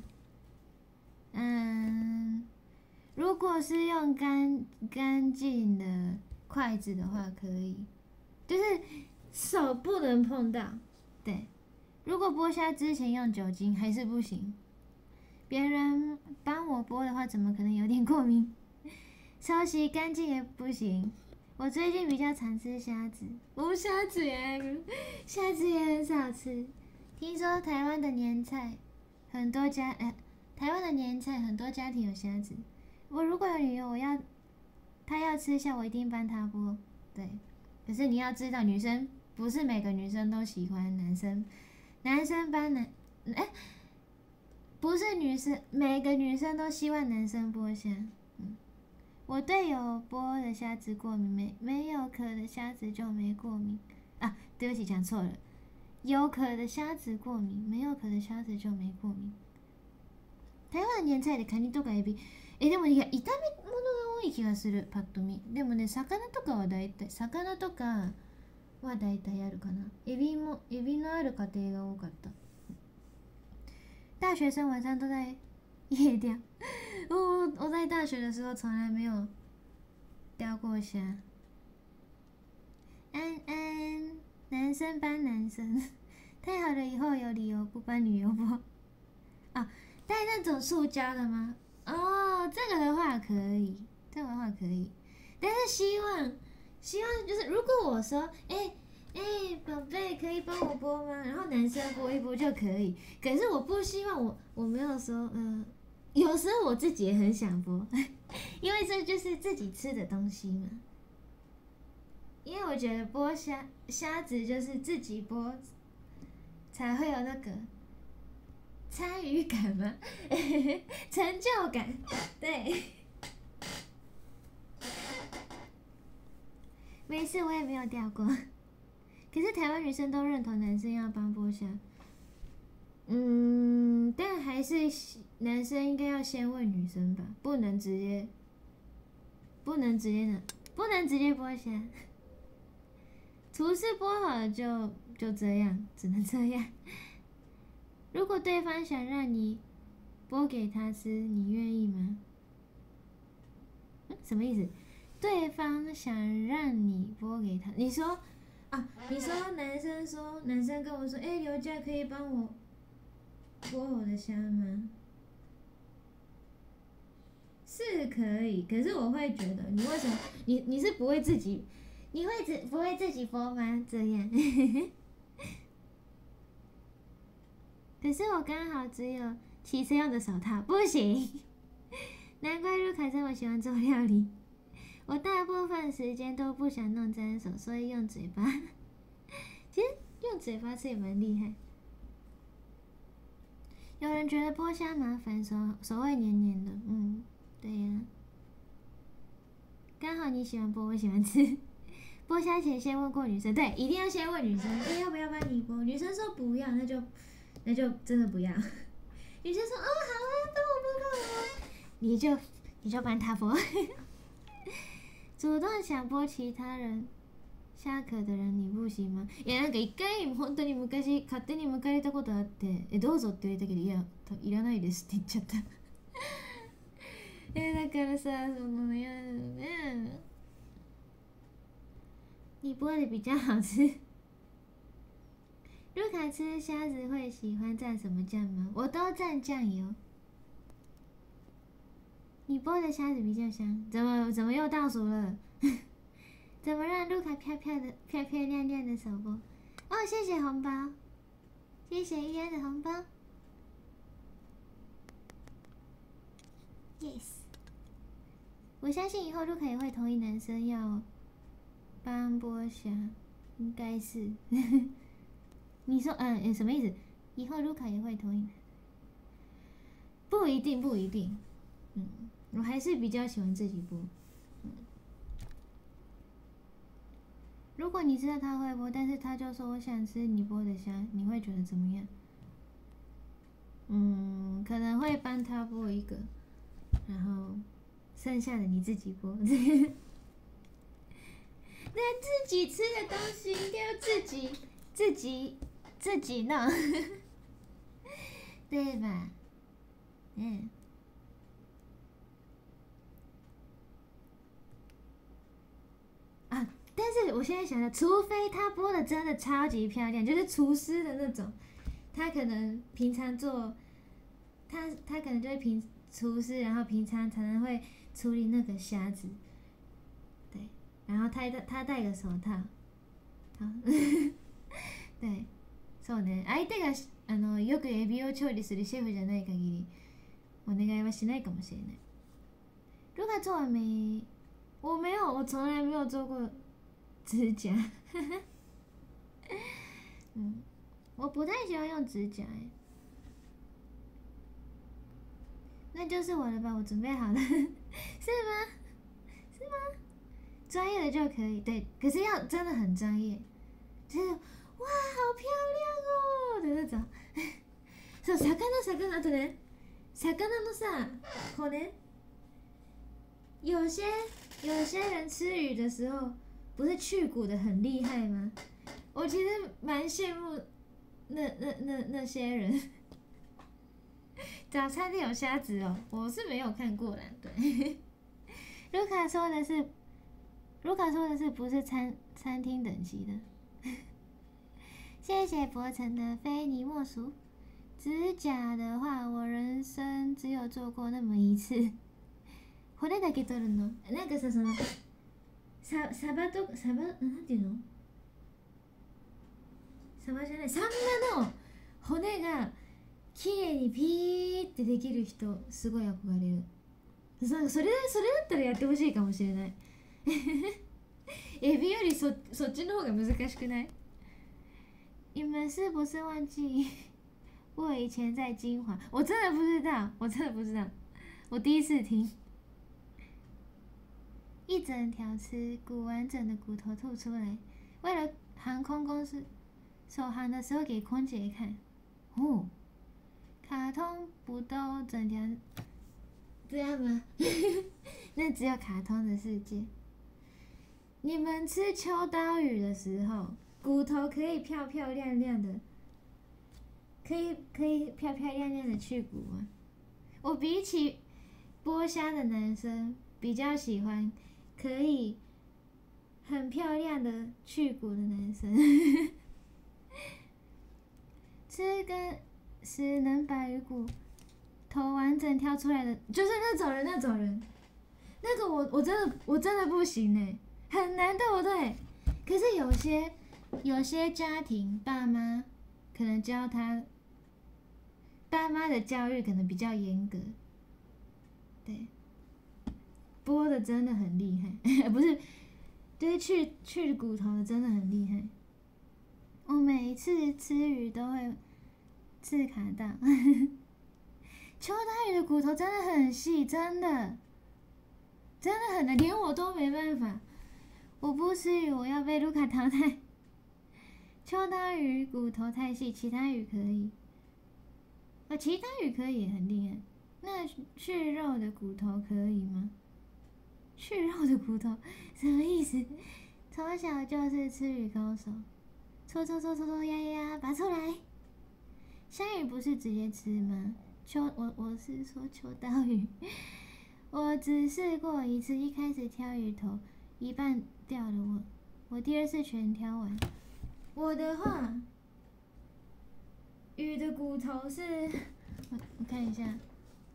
如果是用干净的筷子的话，可以，就是手不能碰到。对，如果剥虾之前用酒精还是不行。别人帮我剥的话，怎么可能有点过敏？手洗干净也不行。我最近比较常吃虾子，虾子也很少吃。听说台湾的年菜很多家庭有虾子。我如果有女友，她要吃虾，我一定帮她剥。对，可是你要知道，女生不是每个女生都喜欢男生帮不是每个女生都希望男生剥虾。 我对有剥的虾子过敏，没有壳的虾子就没过敏啊。对不起，讲错了，有壳的虾子过敏，没有壳的虾子就没过敏。台湾年菜でカニとかエビ、でもいや炒め物が多い気がするパッと見。でもね魚とかは大体は大体あるかな。エビのある家庭が多かった。大学生晚上都在夜钓。我在大学的时候从来没有钓过虾。安安，男生帮男生，太好了，以后有理由不帮女友播。啊，带那种塑胶的吗？哦，这个的话可以，但是希望就是如果我说，宝贝，可以帮我播吗？然后男生播一播就可以。可是我不希望我没有说，有时候我自己也很想播，因为这就是自己吃的东西嘛。因为我觉得剥虾子就是自己剥，才会有那个参与感嘛，成就感，对。没事，我也没有钓过。可是台湾女生都认同男生要帮剥虾，但还是男生应该要先问女生吧，不能直接剥虾。厨师剥好了就这样，只能这样。如果对方想让你剥给他吃，你愿意吗？什么意思？对方想让你剥给他，你说男生跟我说，刘佳可以帮我剥我的虾吗？是可以，可是我会觉得你为什么你是不会自己，你会不会自己剥吗？这样。可是我刚好只有骑车用的手套，不行。难怪陆凯这么喜欢做料理。我大部分时间都不想弄脏手，所以用嘴巴。其实用嘴巴吃也蛮厉害。有人觉得剥虾麻烦，手会黏黏的，对呀。刚好你喜欢剥，我喜欢吃。剥虾前先问过女生，对，一定要先问女生，要不要帮你剥？女生说不要，那就真的不要。女生说好啊，帮我剥，你就帮她剥。主动想剥其他人虾壳的人，你不行吗？いやなんか一回本当に昔勝手に迎えたことあって、どうぞって言われたけど、いらないですって言っちゃった。だからさ、你剥的比较好吃。卢卡吃虾子会喜欢蘸什么酱吗？我都蘸酱油。你剥的虾子比较香，怎么又倒数了？怎么让卢卡漂亮亮的手剥？谢谢红包，谢谢依安的红包。Yes， 我相信以后卢卡也会同意男生要帮剥虾，应该是。你说什么意思？以后卢卡也会同意？不一定，我还是比较喜欢自己剥。如果你知道他会剥，但是他就说我想吃你剥的虾，你会觉得怎么样？可能会帮他剥一个，然后剩下的你自己剥。那自己吃的东西应该要自己弄，对吧？但是我现在想到，除非他剥的真的超级漂亮，就是厨师的那种，他可能平常做，他可能就是厨师，然后平常才能会处理那个虾子，对，然后他戴个手套，好，对，そうね、相手がよくエビを調理するシェフじゃない限りお願いはしないかもしれない。如果做完没？我没有，我从来没有做过指甲。我不太喜欢用指甲那就是我了吧？我准备好了，是吗？ 专业的就可以，对，可是要真的很专业，就是哇，好漂亮哦的那种。そう、魚あとね、魚のさ、こうね、有些人吃鱼的时候，不是去骨的很厉害吗？我其实蛮羡慕那些人。早餐店有虾子哦，我是没有看过啦。对，卢卡说的是不是餐厅等级的？谢谢博成的非你莫属。指甲的话，我人生只有做过那么一次。骨だけ取るの？なんかさそのサバなんていうの？サバじゃない、サンマの骨が綺麗にピーってできる人すごい憧れる。それだったらやってほしいかもしれない。エビよりそっちの方が難しくない？你们是不是忘记我以前在金华？我真的不知道，我第一次听。一整条吃骨完整的骨头吐出来，为了航空公司首航的时候给空姐看。哦，卡通不都整条这样吗？那只有卡通的世界。你们吃秋刀鱼的时候，骨头可以漂漂亮亮的，可以漂漂亮亮的去骨吗？我比起剥虾的男生，比较喜欢可以很漂亮的去骨的男生。吃跟食能把鱼骨头完整挑出来的，就是那种人，那个我真的不行哎，很难，对不对？可是有些家庭爸妈可能教他，爸妈的教育可能比较严格，对，剥的真的很厉害，不是，就是去骨头的真的很厉害。我每一次吃鱼都会刺卡到。秋刀鱼的骨头真的很细，真的很难，连我都没办法。我不吃鱼，我要被卢卡淘汰。秋刀鱼骨头太细，其他鱼可以。其他鱼可以也很厉害。那去肉的骨头可以吗？去肉的骨头什么意思？从小就是吃鱼高手，搓呀，拔出来。香鱼不是直接吃吗？我是说秋刀鱼，我只试过一次，一开始挑鱼头，一半掉了我第二次全挑完。我的话，鱼的骨头是，我看一下。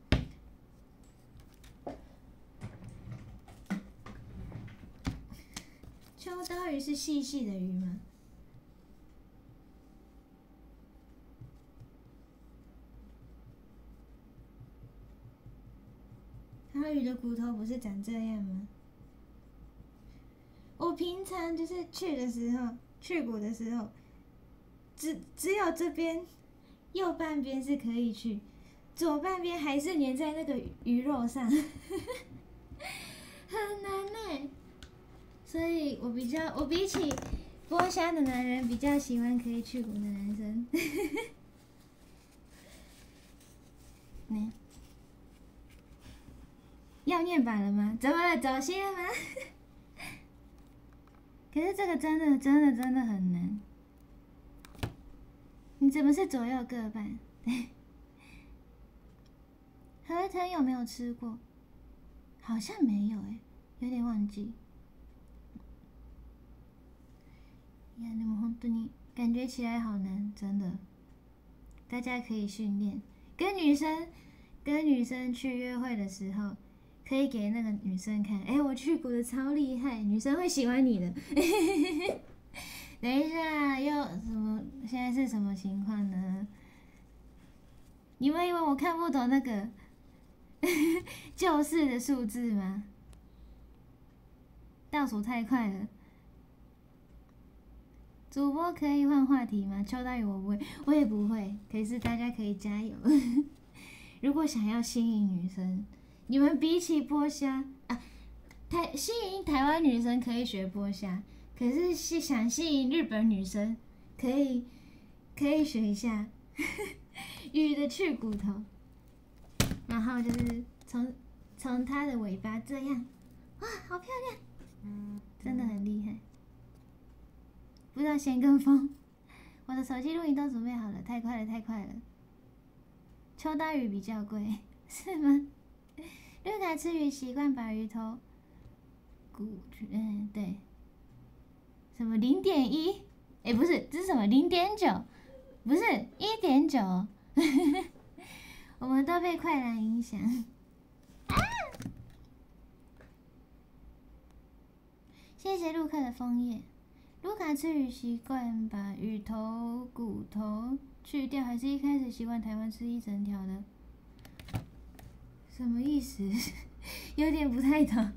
秋刀鱼是细细的鱼吗？它鱼的骨头不是长这样吗？我平常就是去骨的时候，只有这边右半边是可以去，左半边还是粘在那个鱼肉上，很难呢。所以我比起剥虾的男人，比较喜欢可以去骨的男生。呢？要念版了吗？怎么了？走心了吗？可是这个真的很难。你怎么是左右各半？河豚有没有吃过？好像没有欸，有点忘记。呀，でも本当に感觉起来好难，真的。大家可以训练，跟女生去约会的时候，可以给那个女生看，我去骨的超厉害，女生会喜欢你的。等一下，又什么？现在是什么情况呢？你们以为我看不懂那个旧式的数字吗？倒数太快了。主播可以换话题吗？秋刀鱼我不会，我也不会。可是大家可以加油。如果想要吸引女生，你们比起剥虾啊， 吸引台湾女生可以学剥虾，可是想吸引日本女生，可以学一下鱼的去骨头，然后就是从它的尾巴这样，哇，好漂亮，真的很厉害。不知道先跟风，我的手机录影都准备好了，太快了，太快了。秋刀鱼比较贵，是吗？绿卡吃鱼习惯把鱼头对，什么0.1？不是，这是什么0.9？不是1.9。我们都被快蓝影响。谢谢陆克的枫叶。卢卡吃鱼习惯把鱼头骨头去掉，还是一开始习惯台湾吃一整条的？什么意思？有点不太懂。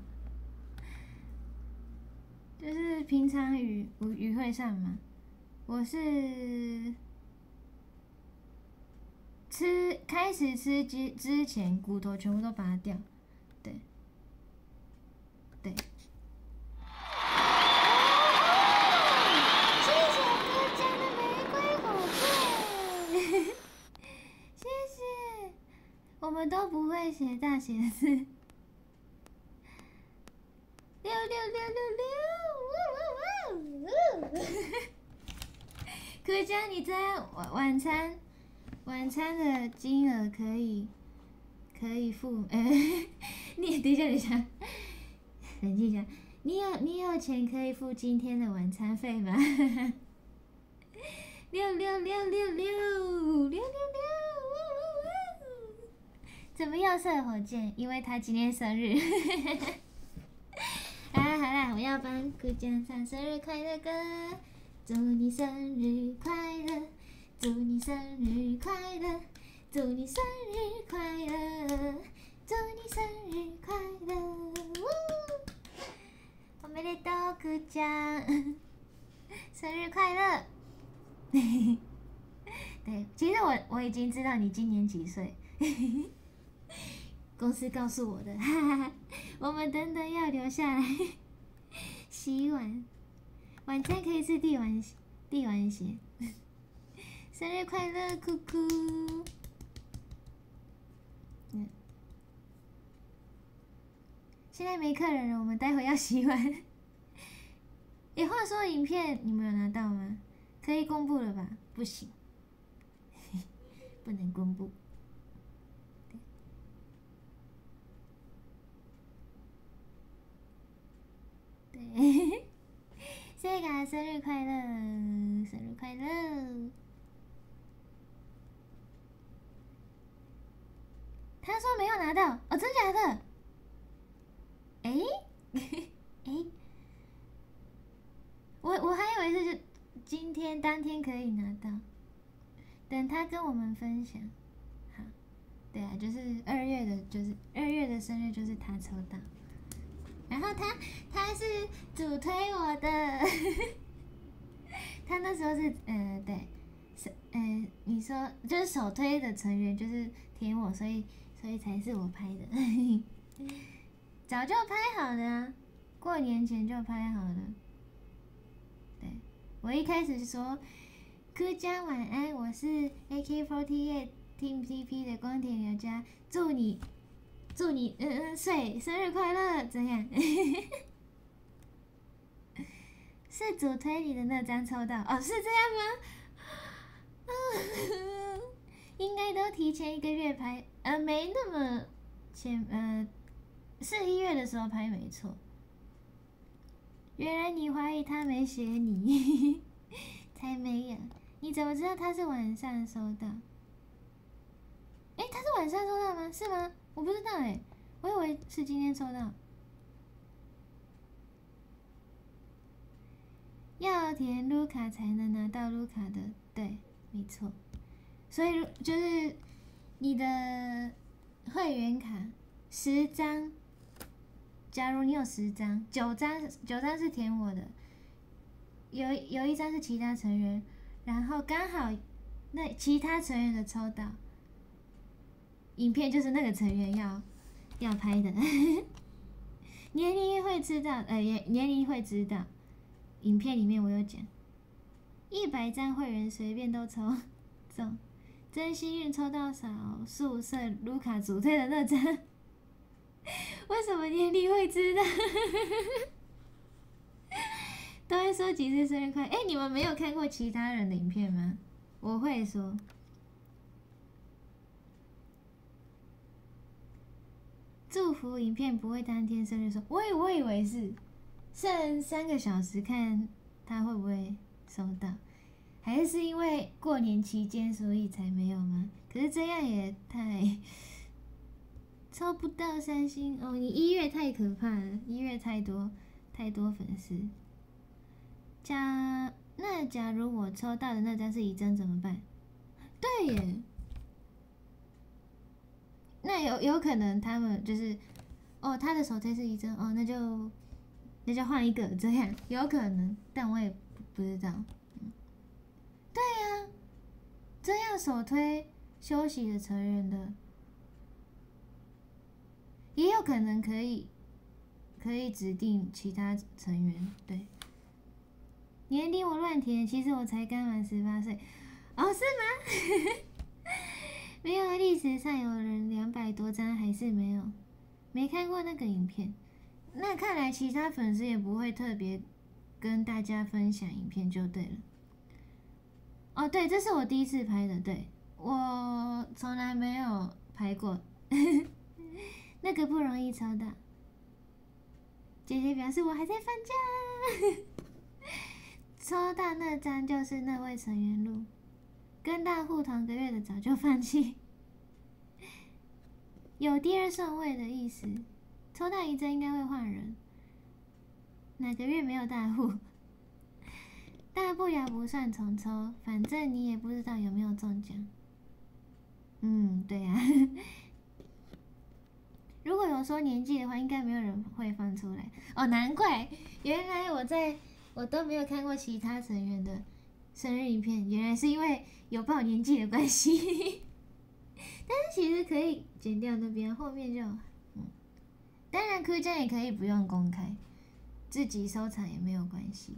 就是平常鱼会上嘛，我是开始吃之前骨头全部都拔掉，对。谢谢哥家的玫瑰火箭，谢谢。我们都不会写大写字。66666，哥家，你这样晚餐的金额可以付？你等一下，冷静一下。你有钱可以付今天的晚餐费吗？66666，怎么又射火箭？因为他今天生日。好啦，我要帮姑江唱生日快乐歌，祝你生日快乐，祝你生日快乐，祝你生日快乐，祝你生日快乐。おめでとう姑江，生日快乐。对，其实我已经知道你今年几岁。公司告诉我的，我们等等要留下来洗碗，晚餐可以吃帝王蟹。生日快乐，酷酷！现在没客人了，我们待会要洗碗。话说影片你们有拿到吗？可以公布了吧？不行，不能公布。对，Sega 生日快乐，生日快乐！他说没有拿到，哦，真假的？我还以为是就今天当天可以拿到，等他跟我们分享。好，对啊，就是2月的生日，就是他抽到。然后他是主推我的，他那时候是对，你说就是首推的成员就是填我，所以才是我拍的，早就拍好了啊，过年前就拍好了。对，我一开始说，柯家晚安，我是 AK48 Team TP 的光田刘佳，祝你生日快乐，怎样？是主推你的那张抽到哦，是这样吗？应该都提前1个月拍，没那么前，是1月的时候拍没错。原来你怀疑他没写你，才没有。你怎么知道他是晚上收到？他是晚上收到吗？是吗？我不知道我以为是今天收到。要填卢卡才能拿到卢卡的，对，没错。所以就是你的会员卡10张，假如你有10张，9张是填我的，有1张是其他成员，然后刚好那其他成员的抽到，影片就是那个成员要拍的。 年龄会知道，年龄会知道。影片里面我有讲，100张会员随便都抽中，真幸运抽到少数剩卢卡主推的那张。为什么年龄会知道？都会说几次生日快乐。你们没有看过其他人的影片吗？我会说。祝福影片不会当天生日收，我以为是剩3个小时看他会不会收到，还是因为过年期间所以才没有吗？可是这样也太抽不到3星哦！你1月太可怕了，1月太多粉丝。那假如我抽到的那张是1张怎么办？对耶。那有可能他们就是他的手推是1张那就换一个，这样有可能，但我也不知道。对呀，这样手推休息的成员的，也有可能可以指定其他成员。对，年龄我乱填，其实我才刚满18岁。哦，是吗？没有，历史上有人200多张还是没有，没看过那个影片。那看来其他粉丝也不会特别跟大家分享影片就对了。哦，对，这是我第一次拍的，对，我从来没有拍过。那个不容易抽到。姐姐表示我还在放假。抽到那张就是那位成员录。跟到护团个月的早就放弃，有第2顺位的意思。抽到1张应该会换人，哪个月没有大户？大不了不算重抽，反正你也不知道有没有中奖。对啊。如果有说年纪的话，应该没有人会放出来。哦，难怪，原来我都没有看过其他成员的生日影片，原来是因为有报年纪的关系。但是其实可以剪掉那边，后面就当然哭酱也可以不用公开，自己收藏也没有关系。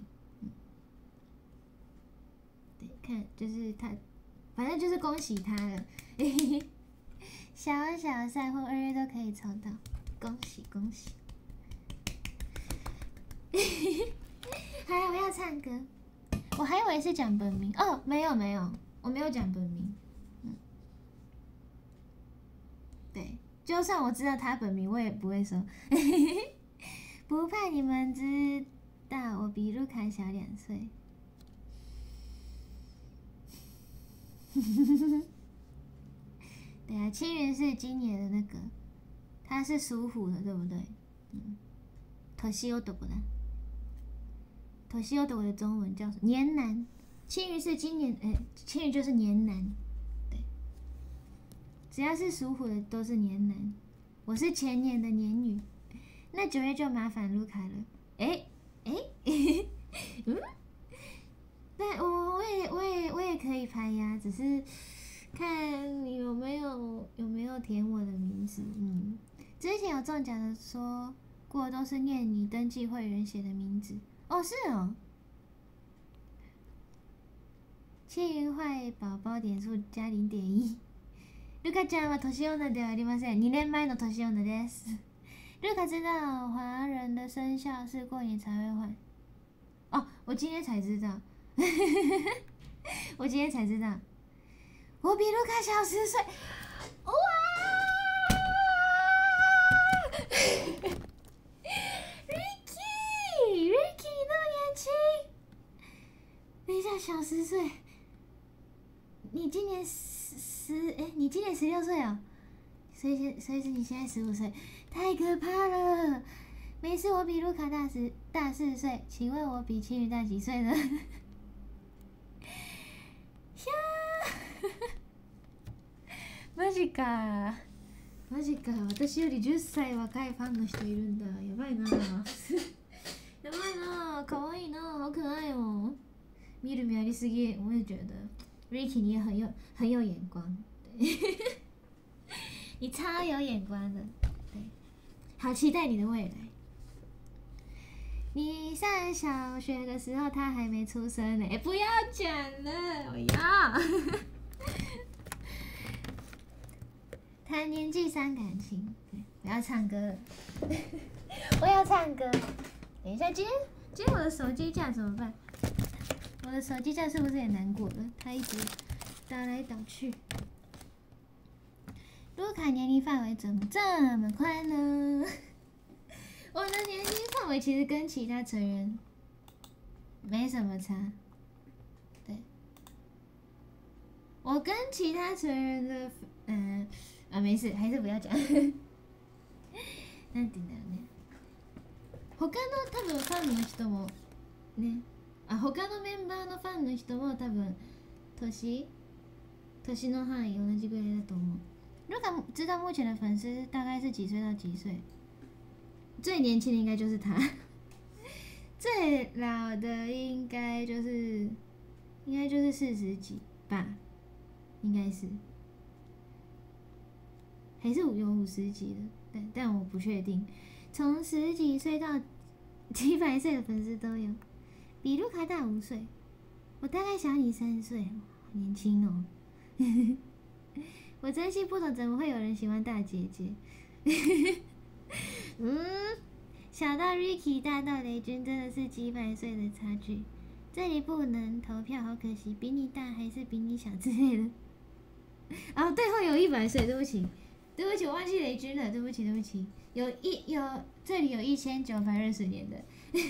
对，看就是他，反正就是恭喜他了。小3或2月都可以抽到，恭喜恭喜！好了，我要唱歌。我还以为是讲本名哦，没有，我没有讲本名。对，就算我知道他本名，我也不会说。不怕你们知道，我比卢卡小2岁。对啊，青云是今年的那个，他是属虎的，对不对？年男的。年男的中文叫什么？年男。青云是今年，青云就是年男。对，只要是属虎的都是年男。我是前年的年女，那9月就麻烦卢卡了。但我也可以拍呀，只是看你有没有填我的名字。之前有中奖的说过都是念你登记会员写的名字。哦，是哦。青云坏宝宝点数加0.1。卢卡ちゃんは年女ではありません。2年前の年女です。卢卡知道华人的生肖是过年才会换。哦，我今天才知道。我今天才知道，我比卢卡小10岁。哇！Ricky 那么年轻，等一下小10岁。你今年你今年16岁哦，所以是你现在15岁，太可怕了。没事，我比卢卡大4岁，请问我比青云大几岁呢？マジか。私より10歳若いファンの人いるんだ。やばいな。やばいな，可愛いな，好可愛哦。見る目ありすぎ，我也觉得 Ricky 你也很有眼光，对，你超有眼光的，对，好期待你的未来。 你上小学的时候，他还没出生呢。不要讲了，我要。谈年纪伤感情，对，我要唱歌了。我要唱歌。等一下，今天我的手机架怎么办？我的手机架是不是也难过了？它一直打来打去。卢卡年龄范围怎么这么宽呢？我的年龄范围其实跟其他成人没什么差。对，我跟其他成人的没事，还是不要讲。なんて言うんだろうね。他の多分ファンの人もね、他のメンバーのファンの人も多分年の範囲同じぐらいだと思う。如果知道目前的粉丝大概是几岁到几岁？最年轻的应该就是他，最老的应该就是40几吧，应该是，还是有50几的，但我不确定。从10几岁到几百岁的粉丝都有，比卢卡大5岁，我大概小你3岁，好年轻哦。我真心不懂怎么会有人喜欢大姐姐。小到 Ricky， 大到雷军，真的是几百岁的差距。这里不能投票，好可惜，比你大还是比你小之类的。对，会有100岁，对不起，我忘记雷军了，对不起，这里有1920年的。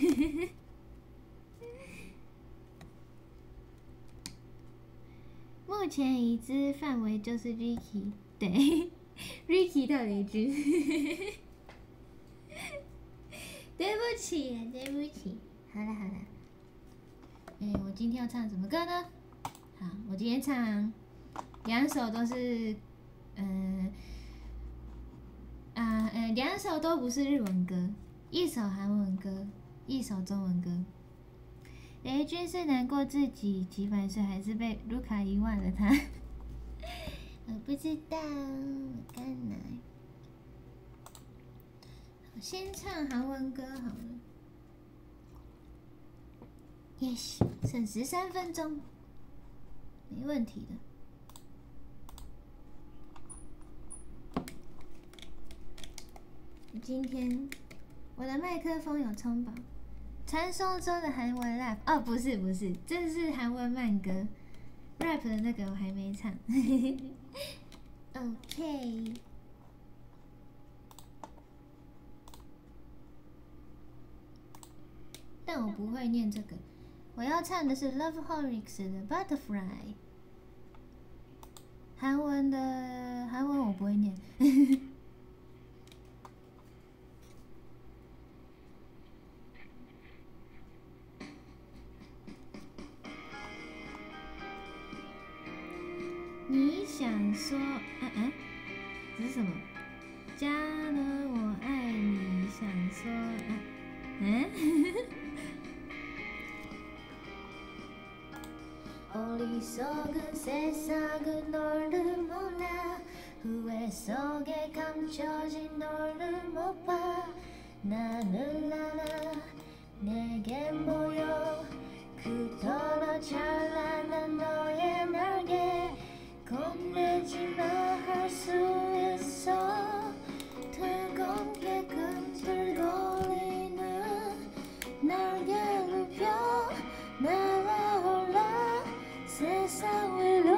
目前已知范围就是 Ricky， 对，Ricky 到雷军。对不起，好了，我今天要唱什么歌呢？好，我今天唱2首都是，2首都不是日文歌，1首韩文歌，1首中文歌。雷军是难过自己几百岁，还是被卢卡遗忘了他？我不知道，我看来。先唱韩文歌好了。Yes， 剩13分钟，没问题的。今天我的麦克风有充饱。传说中的韩文 rap， 不是，这是韩文慢歌 ，rap 的那个我还没唱。OK。但我不会念这个，我要唱的是 Loveholics 的 Butterfly。韩文我不会念。你想说这是什么？加了我爱你，想说어리석은 세상은 너를 몰라 후회 속에 감춰진 너를 못 봐 나는 알아 내게 모여 그토록 찬란한 너의 날개 겁내지마 할 수 있어 뜨겁게 꿈틀거리는 날개를 펴 날아올라 세상 위로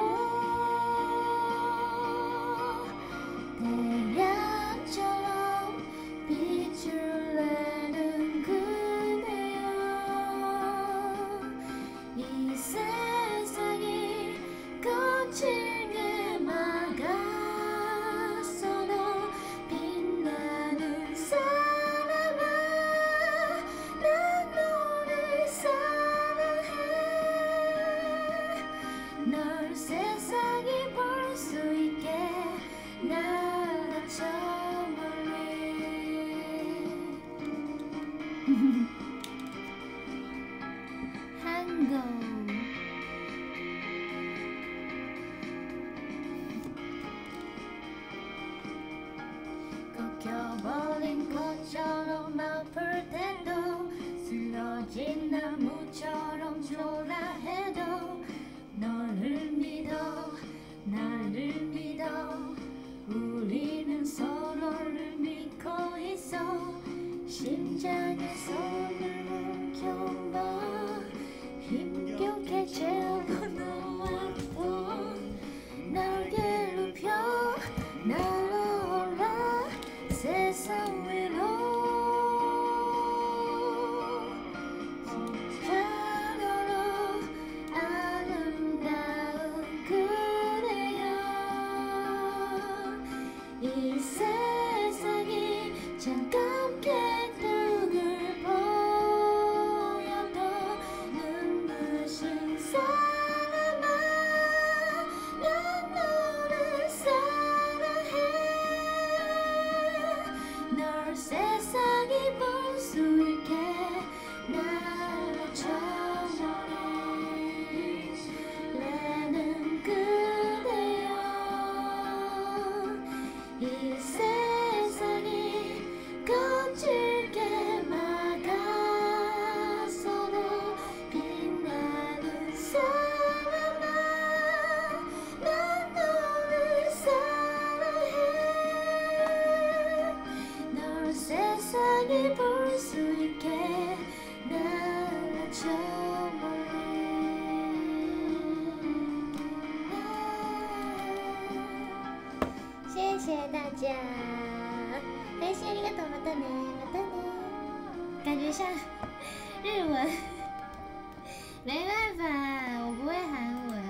태양처럼 빛을 내는 그대여 이 세상이 거칠게 막았어도 빛나는 사람아 난 너를 사랑해 널 세상이 볼 수 있게 날 저 멀리 한국 꺾여버린 것처럼 아플 때도 별처럼 초라해도 너를 믿어 나를 믿어 우리는 서로를 믿고 있어 심장에 손을 뭉겨봐 힘겹게 채우고 놓았던 날 괴롭혀 날아올라 세상 위로 이 세상이 차갑게 눈을 보여도 눈부신 사람아 난 너를 사랑해 널 세상이 볼 수 있게 날 쳐보내 나는 그대여 이 세상이 거칠게 막아서도 빛나는 사람아 난 너를 사랑해 널 세상이 볼 수 있게 날 쳐볼래 谢谢大家，感谢ありがとう，またね，また呢。感觉像日文，没办法，我不会韩文。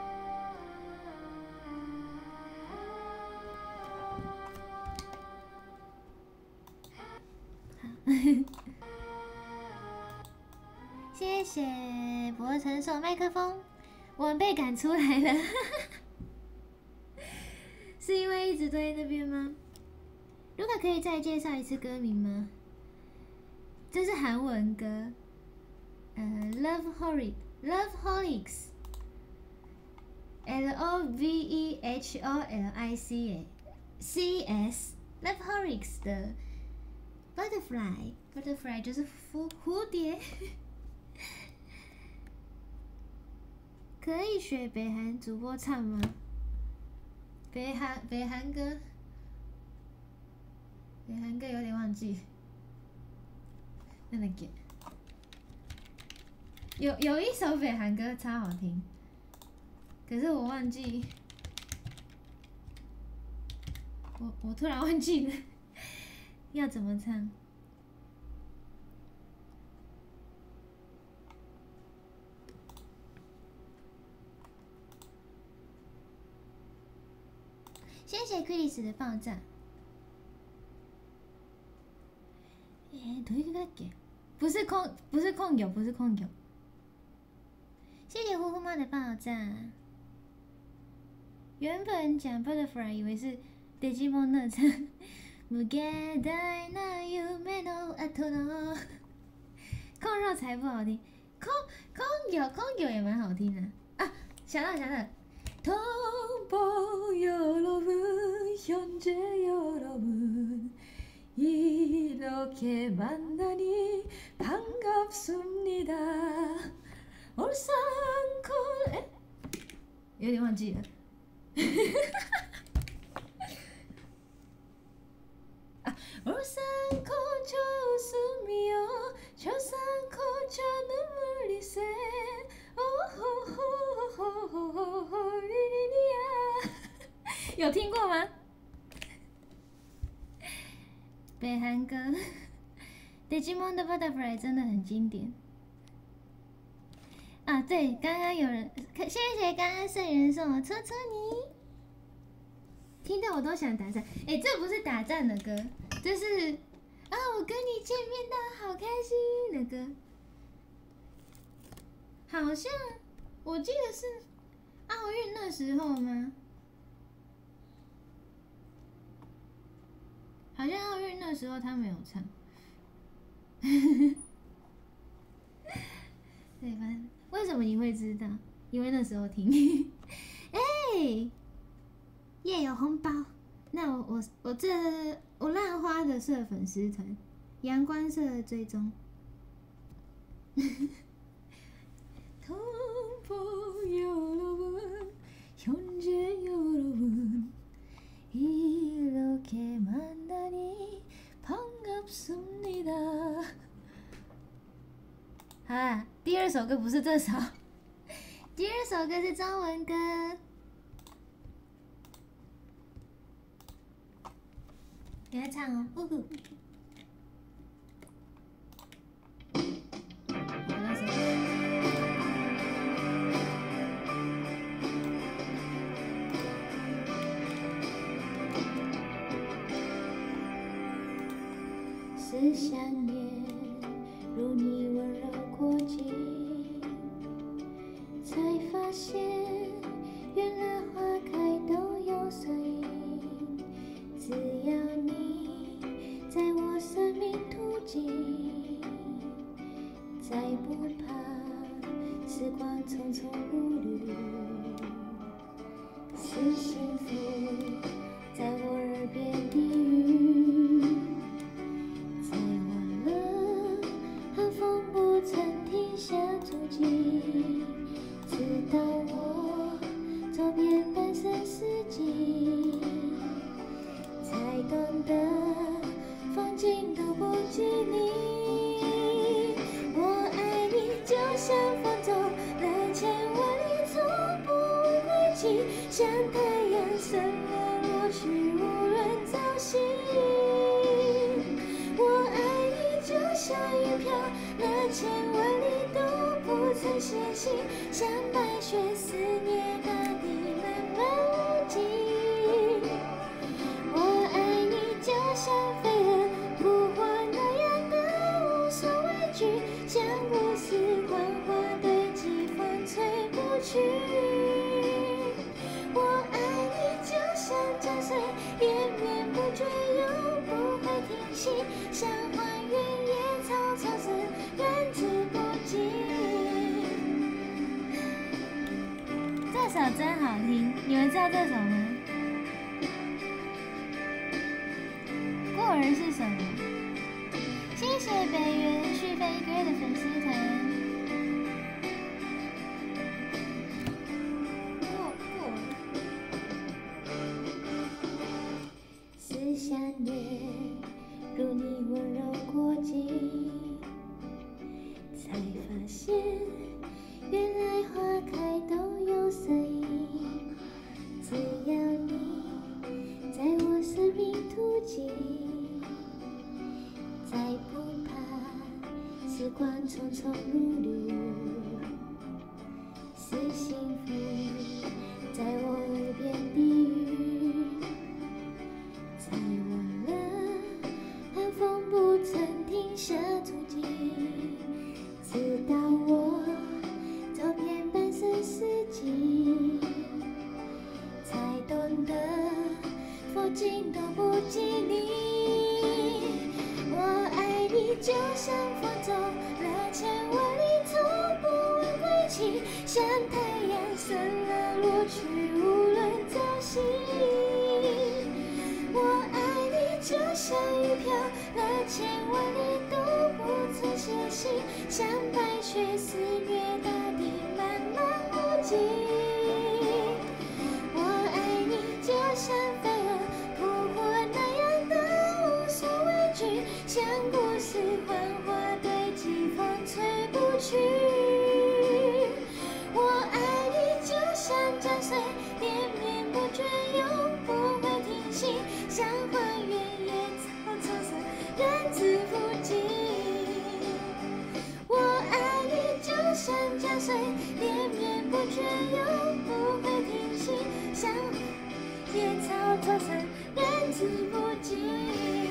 谢谢博成手麦克风，我们被赶出来了。是因为一直都在那边吗？如果可以再介绍一次歌名吗？这是韩文歌，Loveholics， Loveholics，Loveholics 的 Butterfly 就是蝴蝶。可以学北韩主播唱吗？北韩歌有点忘记，那个有一首北韩歌超好听，可是我忘记，我突然忘记了要怎么唱。谢谢 Chris 的爆炸。どういう歌だっけ？不是空有。谢谢呼呼猫的爆炸。原本讲 Butterfly 以为是 Digimon 那唱。無限大な夢の後の。空肉才不好听，空有也蛮好听的啊！想到。 동포 여러분, 현재 여러분, 이렇게 만나니 반갑습니다. 울산콜, 有点忘记了。啊， 울산콜 좋으며 울산콜 저 눈물이 새. 有听过吗？北韩歌 ，Digimon 的 Butterfly 真的很经典啊！对，刚刚有人，谢谢刚刚圣人送我戳戳你，听到我都想打赞。哎，这不是打赞的歌，这是啊，我跟你见面到好开心的歌，好像我记得是奥运那时候吗？ 好像奥运那时候他没有唱，对，反正为什么你会知道？因为那时候听。哎，耶，有红包！那我浪花的社粉丝团，阳光社追踪。 이렇게 만나니 반갑습니다。 好啦，第二首歌不是这首，第二首歌是中文歌。给他唱哦，呼呼。好，那首歌。是想念，如你温柔过境，才发现原来花开都有声音。只要你在我生命途径，再不怕时光匆匆如旅。是幸福在我耳边低语。在忘了寒风不曾停下足迹，直到我走遍半生四季，才懂得风景都不及你。我爱你就像风走了千万里，从不问归期，像太阳升了落去，无论朝夕。我爱你就像云飘了千万里，都不曾歇息，像白雪思念大地漫漫无际。我爱你就像飞蛾扑火那样的无所畏惧，像故事幻化堆积，风吹不去。我爱你就像江水连绵不绝，永不会停息，像花原野草草色，人之不尽。这首真好听，你们知道这首吗？过儿是什么？谢谢北原续费1个月的粉丝团。是想念，如你温柔过境，才发现原来花开都有声音。只要你在我生命途径，再不怕时光匆匆如旅。是幸福在我耳边低语，才忘了寒风不曾停下足迹，直到我走遍半生四季，才懂得风景都不及你。我爱你就像风走了千万里，从不问归期，像太阳升了落去，无论朝夕。我爱你就像云飘了千万里，都不曾歇息，像白雪肆虐大地漫漫无际。我爱你就像飞蛾扑火那样的无所畏惧，像故事幻化堆积，风吹不去。我爱你就像江水连绵不绝，永不会停息，像花原野草草色，人之不尽。我爱你就像江水连绵不绝，永不会停息，像野草草色，人之不尽。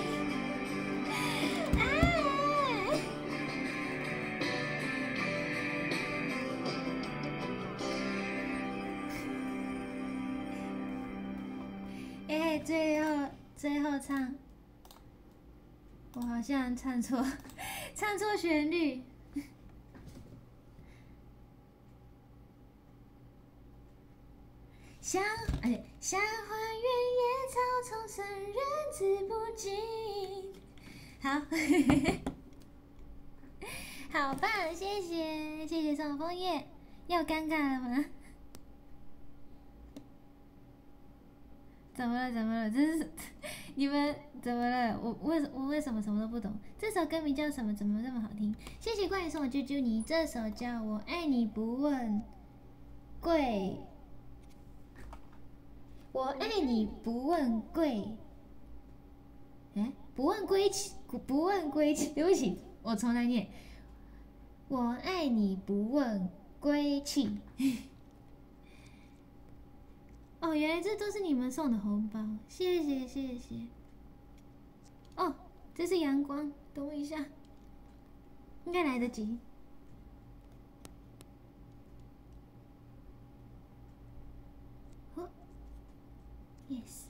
最后唱，我好像唱错旋律。像花原野草丛生，人之不尽。好，好棒，谢谢送枫叶，又尴尬了吗？ 怎么了？怎么了？这是你们怎么了？我为什么什么都不懂？这首歌名叫什么？怎么这么好听？谢谢冠宇送我啾啾你，这首叫《我爱你不问贵》，我爱你不问贵。不问归期，不问归期。对不起，我重来念。我爱你不问归期。哦，原来这都是你们送的红包，谢谢谢谢。哦，这是阳光，等我一下，应该来得及。哦 ，yes。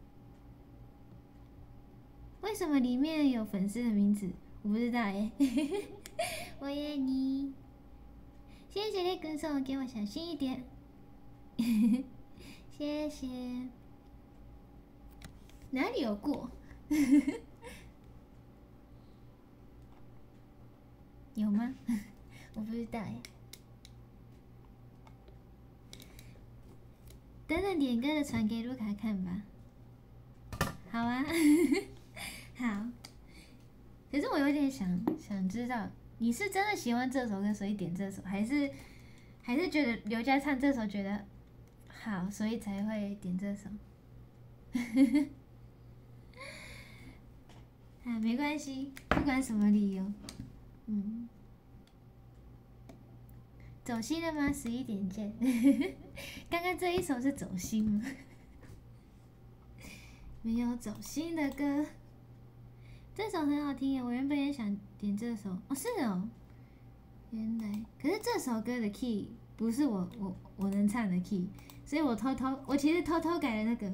为什么里面有粉丝的名字？我不知道耶。我爱你。谢谢雷根送给我小心一点。谢谢。哪里有过？有吗？我不知道耶。等等点歌的传给卢卡看吧。好啊。好。可是我有点想知道，你是真的喜欢这首歌，所以点这首，还是觉得刘佳唱这首觉得好，所以才会点这首？啊，没关系，不管什么理由，走心了吗？11点见。刚刚这一首是走心吗？没有走心的歌。这首很好听耶，我原本也想点这首。哦，是哦，原来，可是这首歌的 key 不是我能唱的 key， 所以我其实偷偷改了那个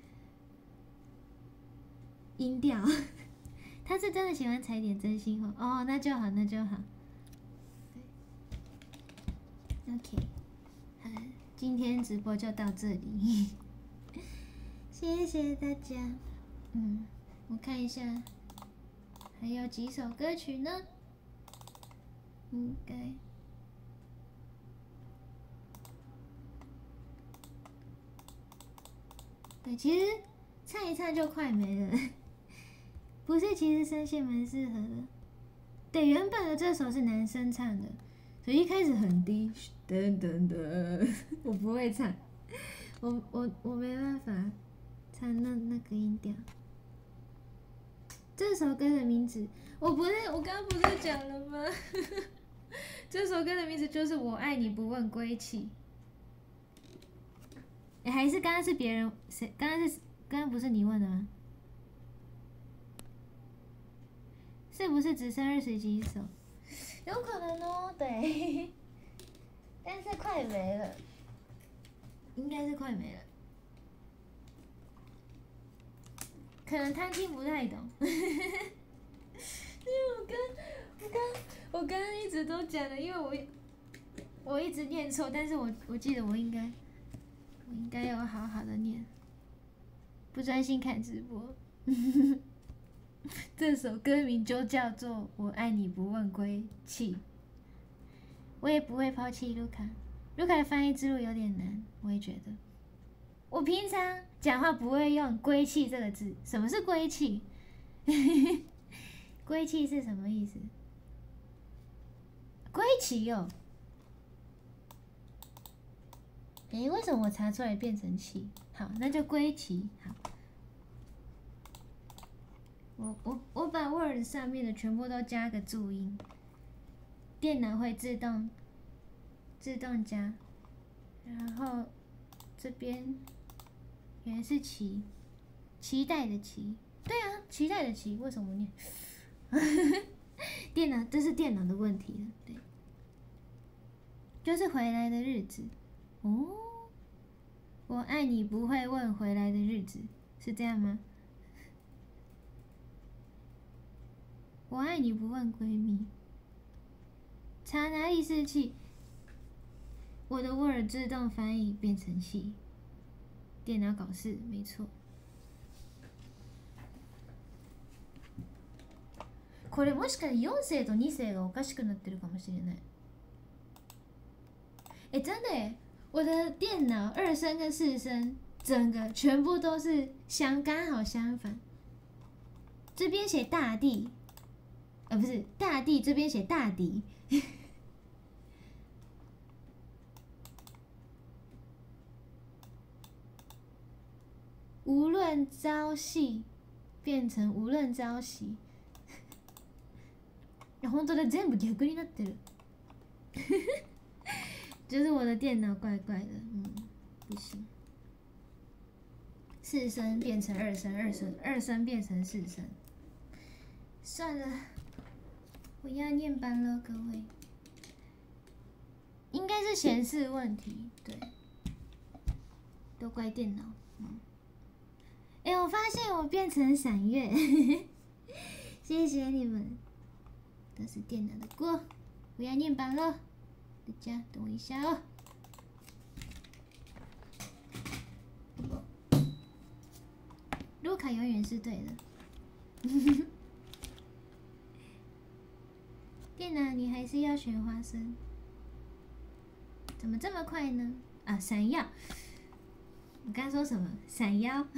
音调。他是真的喜欢踩点真心话哦，那就好，那就好。OK， 好，今天直播就到这里，谢谢大家。我看一下。还有几首歌曲呢？应该对，其实唱一唱就快没了。不是，其实声线蛮适合的。对，原本的这首是男生唱的，所以一开始很低，噔噔噔，我不会唱，我没办法唱那个音调。这首歌的名字，我刚刚不是讲了吗？这首歌的名字就是《我爱你不问归期》。还是刚刚是别人谁？刚刚不是你问的吗？是不是只剩20几首？有可能哦，对。但是快没了，应该是快没了。可能他听不太懂。因为我刚刚一直都讲了，因为我一直念错，但是我记得我应该有好好的念，不专心看直播。这首歌名就叫做《我爱你不问归期》，我也不会抛弃卢卡。卢卡的翻译之路有点难，我也觉得。我平常讲话不会用“归期”这个字，什么是归期？归期是什么意思？归期哦。为什么我查出来变成期？好，那就归期。好，我把 Word 上面的全部都加个注音，电脑会自动加。然后这边原来是期待的期，对啊，期待的期，为什么念？电脑，这是电脑的问题了，对，就是回来的日子。哦，我爱你不会问回来的日子，是这样吗？我爱你不问闺蜜，查哪里是气？我的 Word 自动翻译变成气，电脑搞事，没错。これもしかして4世と2世がおかしくなってるかもしれない。真的耶，我的电脑2声跟4声整个全部都是刚好相反。这边写大地，不是大地，这边写大敌。无论朝夕变成无论朝夕。本当だ、全部逆になってる。就是我的电脑怪怪的，不行。4声变成2声，2声变成4声。算了，我要念班了，各位。应该是显示问题，对，都怪电脑。我发现我变成闪月，谢谢你们，都是电脑的锅。我要念班了，大家等我一下哦。卢卡永远是对的。电脑，你还是要选花生？怎么这么快呢？啊，闪耀！我刚说什么？闪耀？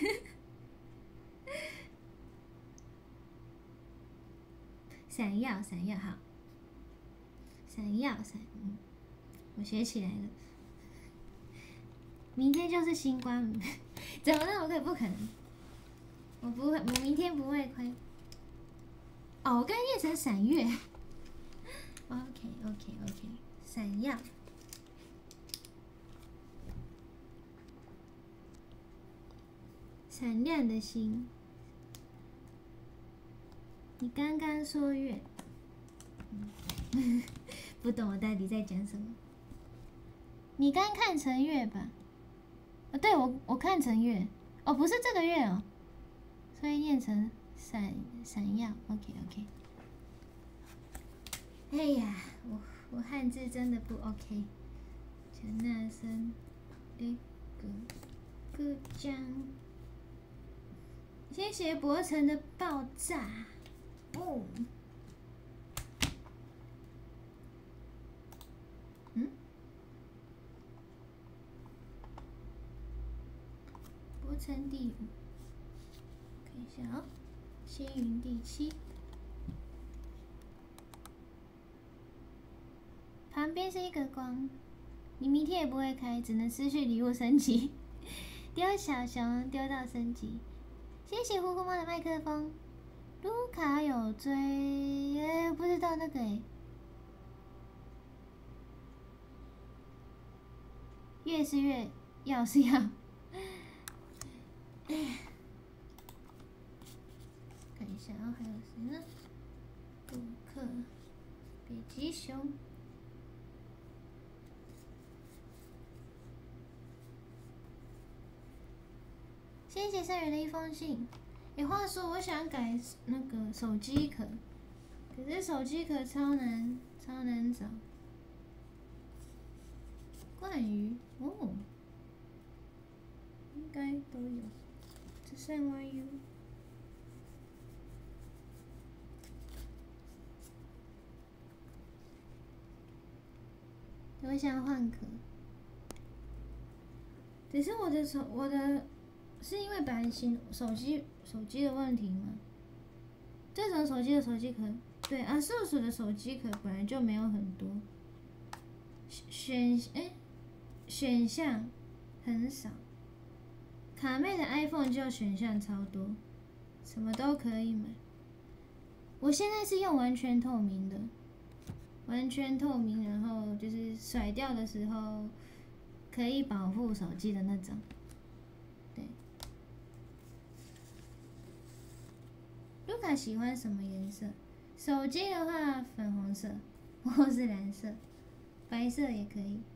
闪耀，闪耀，好。闪耀，我学起来了。明天就是星光，怎么那么快？不可能！我不会，我明天不会亏。哦，我刚才念成闪月。OK，闪耀。闪亮的星。你刚刚说月，不懂我到底在讲什么。你刚看成月吧？对，我看成月，不是这个月哦，所以念成闪耀。OK。哎呀，我汉字真的不 OK。陈纳森，个江，谢谢博成的爆炸。博成第5，看一下哦，星云第7，旁边是一个光，你明天也不会开，只能失去礼物升级，丢小熊丢到升级，谢谢呼呼猫的麦克风。卢卡有追，不知道那个月是月，要是要。看一下啊，还有谁呢？杜克、北极熊。谢谢善人的一封信。话说我想改那个手机壳，可是手机壳超难找。冠鱼应该都有，只剩 YU。我想换壳，只是我的是因为本来手机的问题吗？这种手机的手机壳，对啊，素数的手机壳本来就没有很多，选项很少。卡妹的 iPhone 就选项超多，什么都可以买。我现在是用完全透明的，然后就是甩掉的时候可以保护手机的那种。对。卢卡喜欢什么颜色？手机的话，粉红色或是蓝色，白色也可以。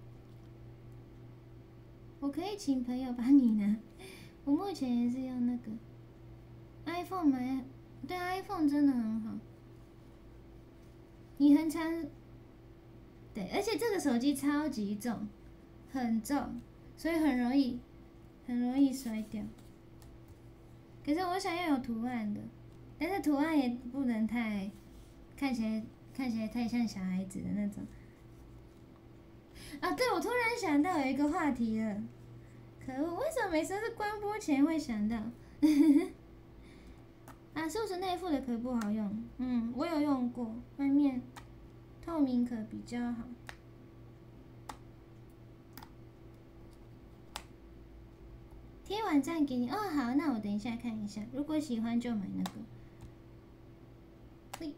我可以请朋友帮你拿。我目前也是用那个 iPhone 买，对 iPhone 真的很好。你很常，对，而且这个手机超级重，很重，所以很容易摔掉。可是我想要有图案的，但是图案也不能太看起来太像小孩子的那种。啊，对，我突然想到有一个话题了， 可恶，为什么每次是关播前会想到？啊，是不是内附的壳不好用？我有用过，外面透明壳比较好。贴网站给你哦，好，那我等一下看一下，如果喜欢就买那个。嘿，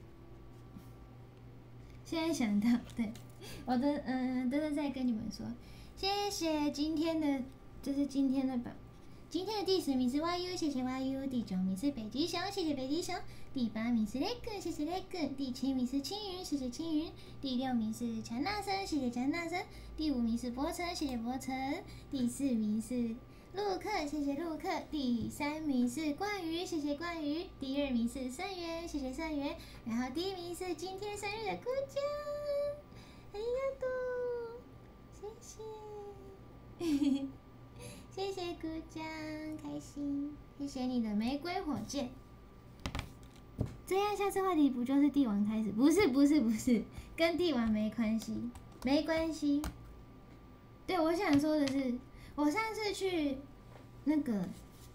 现在想到，对，我的都是在跟你们说，谢谢今天的，这是今天的榜。今天的第10名是 YU， 谢谢 YU。第9名是北极熊，谢谢北极熊。第8名是 Leg， 谢谢 Leg。第7名是青云，谢谢青云。第6名是强纳森，谢谢强纳森。第5名是博成，谢谢博成。第4名是陆克，谢谢陆克。第3名是冠宇，谢谢冠宇。第2名是盛元，谢谢盛元。然后第1名是今天生日的姑江，ありがとう，谢谢。谢谢姑江，开心，谢谢你的玫瑰火箭。这样下次话题不就是帝王开始？不是，跟帝王没关系，没关系。对，我想说的是，我上次去那个，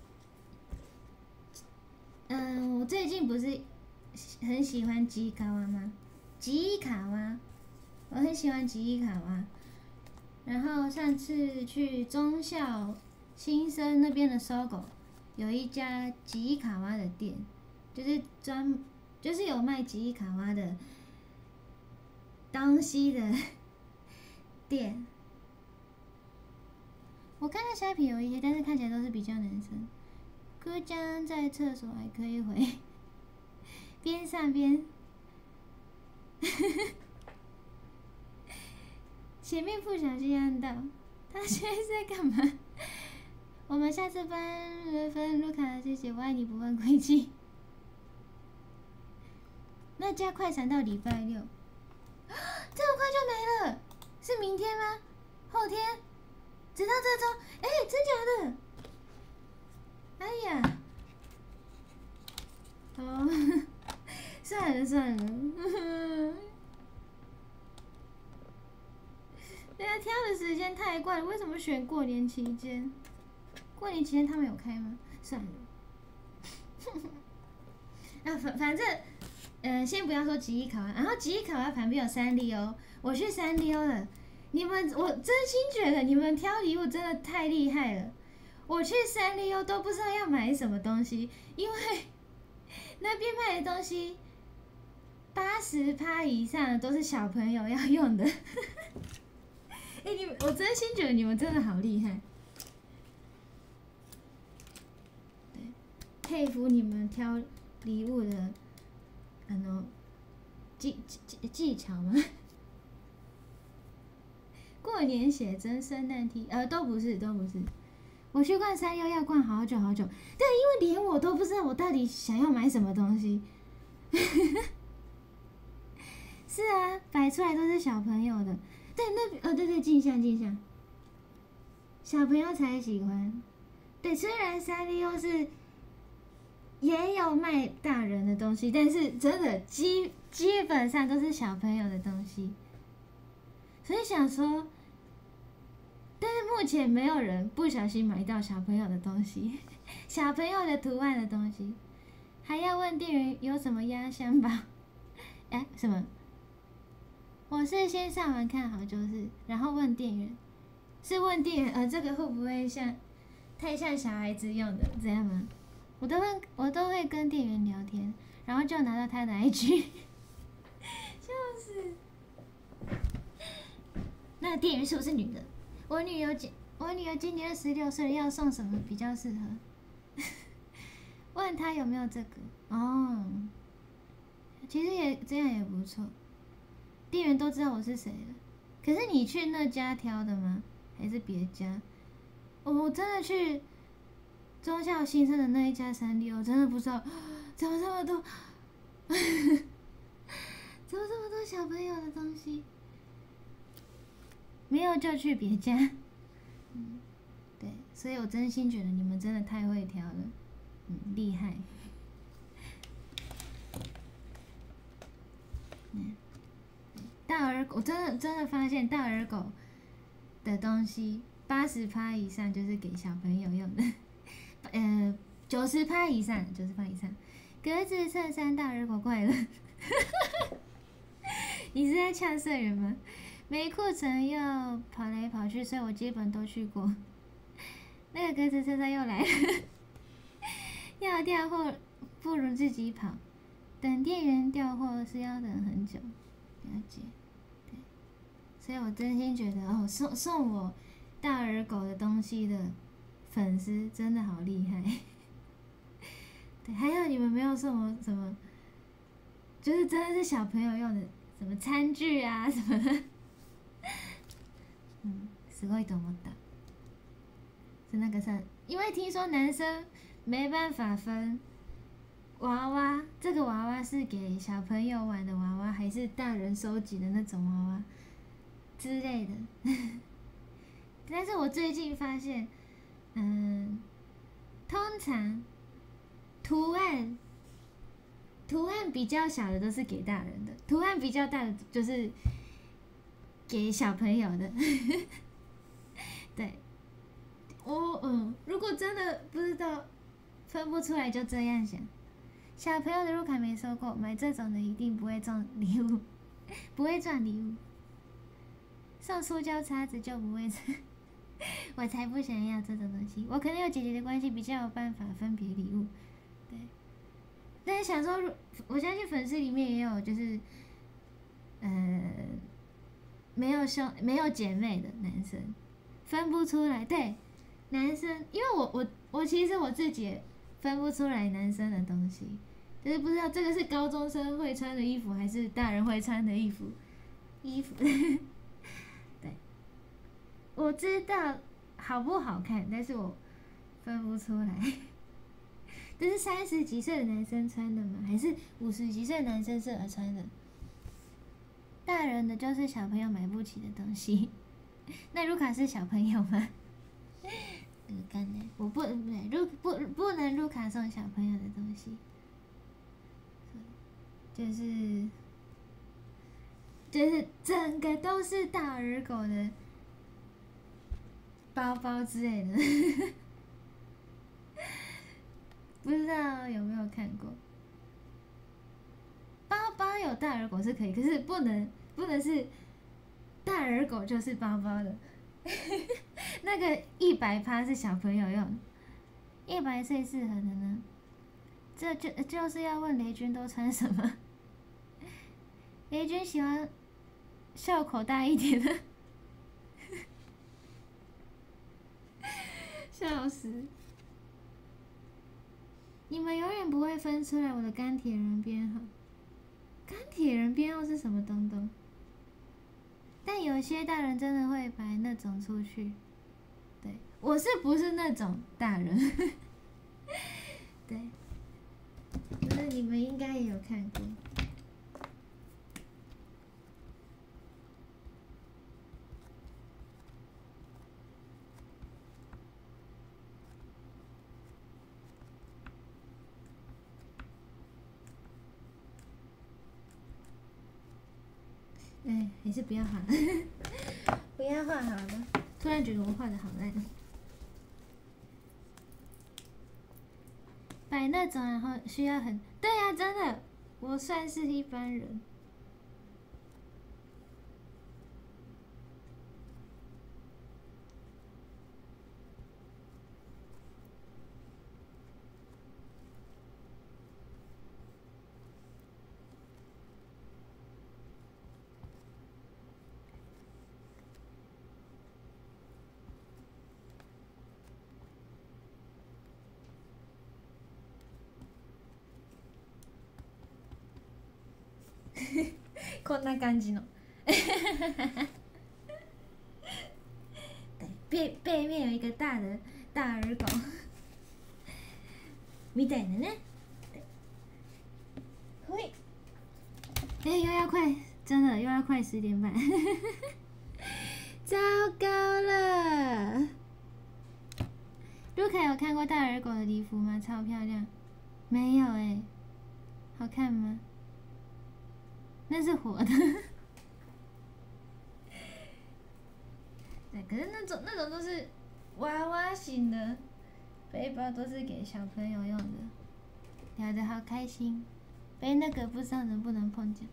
我最近不是很喜欢吉伊卡哇吗？吉伊卡哇，我很喜欢吉伊卡哇。然后上次去忠孝新生那边的SOGO，有一家吉伊卡哇的店，就是有卖吉伊卡哇的东西的店。我看到虾皮有一些，但是看起来都是比较男生。姑江在厕所还可以回，边上边，前面不小心按到，他现在是在干嘛？我们下次分卢卡，谢谢，我爱你不忘规矩。那加快闪到礼拜6，这么快就没了？是明天吗？后天？直到这周？真假的？哎呀，哦，算了，人家挑的时间太怪了，为什么选过年期间？过年期间他们有开吗？算了，啊，反正，先不要说吉伊卡哇，然后吉伊卡哇旁边有三丽鸥，我去三丽鸥了。我真心觉得你们挑礼物真的太厉害了。我去三丽鸥都不知道要买什么东西，因为那边卖的东西80%以上的都是小朋友要用的。我真心觉得你们真的好厉害。对，佩服你们挑礼物的，技巧吗？过年写真、圣诞 T， 都不是。我去逛三优要逛好久，对，因为连我都不知道我到底想要买什么东西。是啊，摆出来都是小朋友的，对，对，镜像，小朋友才喜欢。对，虽然三丽鸥是也有卖大人的东西，但是真的基本上都是小朋友的东西，所以想说。但是目前没有人不小心买到小朋友的东西，小朋友的图案的东西，还要问店员有什么压箱宝？什么？我是先上网看好就是，然后问店员，是问店员，这个会不会太像小孩子用的这样吗？我都会跟店员聊天，然后就拿到他的IG， 笑死。那个店员是不是女的？我女儿今年16岁，要送什么比较适合？问她有没有这个哦。其实这样也不错，店员都知道我是谁了。可是你去那家挑的吗？还是别家？我真的去忠孝新生的那一家三丽鸥，我真的不知道怎么这么多，怎么这么多小朋友的东西。没有就去别家，对，所以我真心觉得你们真的太会挑了，厉害。大耳狗真的发现大耳狗的东西 80%以上就是给小朋友用的，90%以上，90%以上。格子衬衫大耳狗怪了，你是在呛色人吗？没库存又跑来跑去，所以我基本都去过。那个格子衬衫又来了，要调货不如自己跑，等店员调货是要等很久。了解，对，所以我真心觉得哦，送我大耳狗的东西的粉丝真的好厉害。对，还有你们没有送我什么，就是真的是小朋友用的什么餐具啊什么的。すごいと思った。是那个上，因为听说男生没办法分娃娃，这个娃娃是给小朋友玩的娃娃，还是大人收集的那种娃娃之类的。但是我最近发现，通常图案比较小的都是给大人的，图案比较大的就是给小朋友的。对，如果真的不知道分不出来，就这样想。小朋友的入卡没收过，买这种的一定不会中礼物，不会赚礼物。送塑胶叉子就不会赚，我才不想要这种东西。我可能有姐姐的关系，比较有办法分别礼物。对，但是想说，我相信粉丝里面也有就是，没有姐妹的男生，分不出来。对，男生，因为我其实我自己也分不出来男生的东西，就是不知道这个是高中生会穿的衣服，还是大人会穿的衣服。对，我知道好不好看，但是我分不出来。这是30几岁的男生穿的吗？还是50几岁的男生适合穿的？大人的就是小朋友买不起的东西。那卢卡是小朋友吗？我不能卢卡送小朋友的东西，就是整个都是大耳狗的包包之类的。不知道有没有看过？包包有大耳狗是可以，可是不能是大耳狗就是包包的。那个100%是小朋友用的，100岁适合的呢？这就是要问雷军都穿什么？雷军喜欢袖口大一点的。笑死！你们永远不会分出来我的钢铁人编号。钢铁人编号是什么东东？但有些大人真的会摆那种出去。对，我是不是那种大人？对，就是你们应该也有看过。还是不要画了。不要画好了。突然觉得我画的好烂。摆那种然后需要很……对呀，真的，我算是一般人。こんな感じの。对，背面有一个大耳狗，みたいなね。对，又要快，真的又要快10点半。糟糕了！卢卡有看过大耳狗的礼服吗？超漂亮。没有好看吗？那是活的。对， 可是那种都是娃娃型的背包，都是给小朋友用的。聊得好开心，背那个不伤人不能碰奖。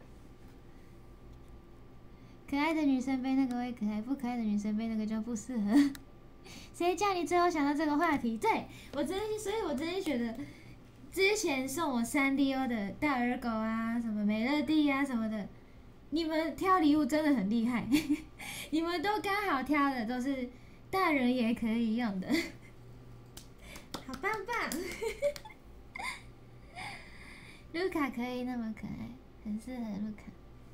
可爱的女生背那个会可爱，不可爱的女生背那个就不适合。谁叫你最后想到这个话题？对我真心，所以我真心觉得，之前送我3DO 的大耳狗啊，什么美乐蒂啊什么的，你们挑礼物真的很厉害，你们都刚好挑的都是大人也可以用的，好棒棒！卢卡可以那么可爱，很适合卢卡。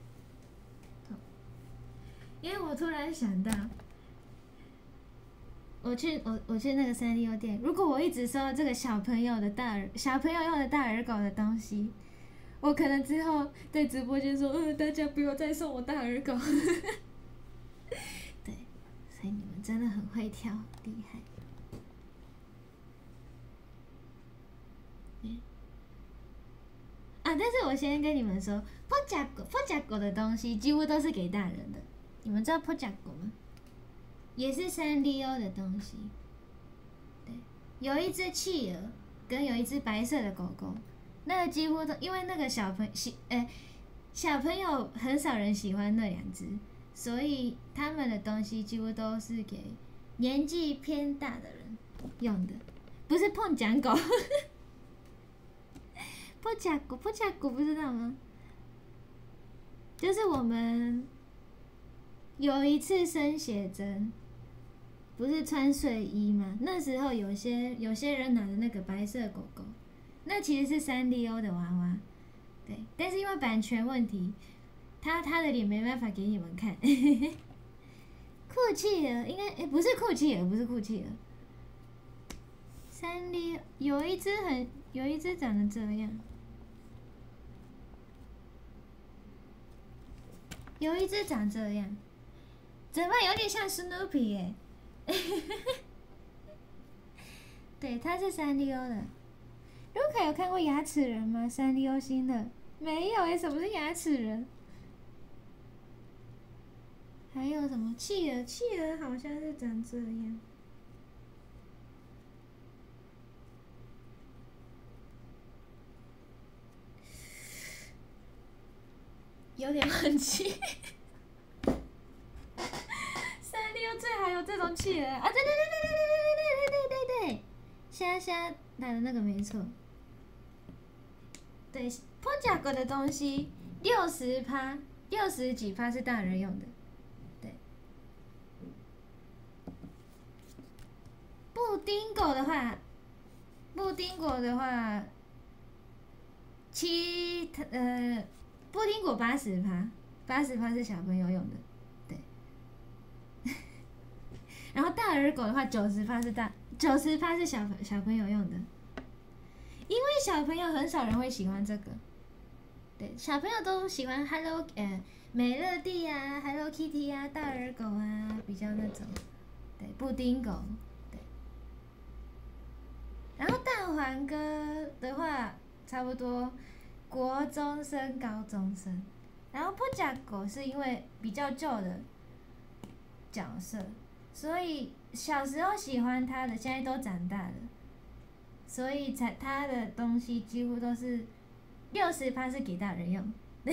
因为我突然想到，我去那个3DO店，如果我一直收到这个小朋友用的大耳狗的东西，我可能之后在直播间说，大家不要再送我大耳狗。对，所以你们真的很会挑，厉害。啊！但是我先跟你们说，破甲狗的东西几乎都是给大人的。你们知道破甲狗吗？也是3DO的东西。对，有一只企鹅，跟有一只白色的狗狗，那个几乎都因为那个小朋友很少人喜欢那2只，所以他们的东西几乎都是给年纪偏大的人用的，不是碰奖狗。破甲狗不知道吗？就是我们有一次升写真，不是穿睡衣吗？那时候有些人拿的那个白色狗狗，那其实是3DO 的娃娃，对，但是因为版权问题，他的脸没办法给你们看。酷企鹅应该不是酷企鹅，3DO 有一只长得这样。有一只长这样，怎么有点像 Snoopy 耶？对，它是3DO 的。卢卡有看过牙齿人吗？3DO 新的没有耶？什么是牙齿人？还有什么企鹅好像是长这样。有点忘记。3DO 最好有这种企鹅啊！对，虾打的那个没错。对，破甲狗的东西60几%是大人用的。对。布丁狗的话布丁果80%是小朋友用的，对。然后大耳狗的话90%是小朋友用的，因为小朋友很少人会喜欢这个，对，小朋友都喜欢美乐蒂啊 ，Hello Kitty 啊，大耳狗啊，比较那种，对，布丁狗，对。然后蛋黄哥的话，差不多国中生、高中生。然后破甲狗是因为比较旧的角色，所以小时候喜欢他的，现在都长大了，所以他的东西几乎都是60%是给大人用。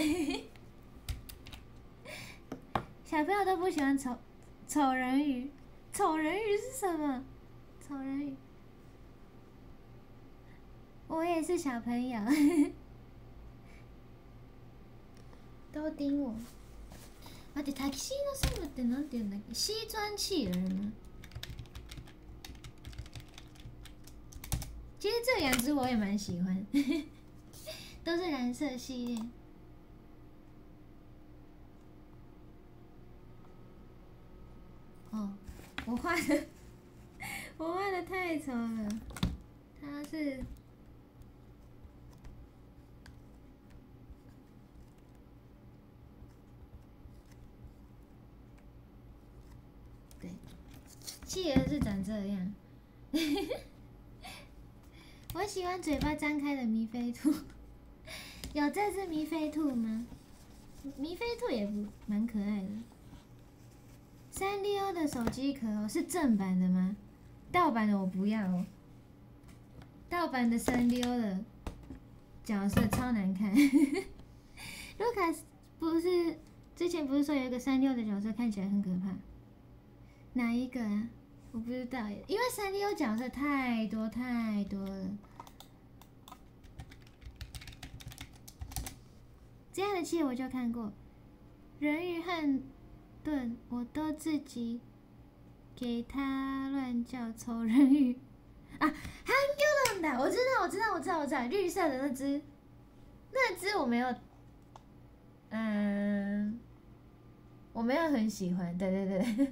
小朋友都不喜欢丑人鱼，丑人鱼是什么？丑人鱼，我也是小朋友。都盯我。待ってタキシードサムってなんて言うんだっけ？西装企鹅吗？其实这2只我也蛮喜欢，都是蓝色系列。哦，我画的太丑了，它是。对，企鹅是长这样。我喜欢嘴巴张开的米菲兔。有这只米菲兔吗？米菲兔也蛮可爱的。 三丽鸥的手机壳哦，是正版的吗？盗版的我不要哦。盗版的三丽鸥的角色超难看。卢卡斯不是之前不是说有一个三丽鸥的角色看起来很可怕？哪一个啊？我不知道耶，因为三丽鸥角色太多太多了。这样的企鹅我就看过，人鱼和盾我都自己给他乱叫抽人鱼啊，韩国人的，我知道，绿色的那只我没有，我没有很喜欢，对，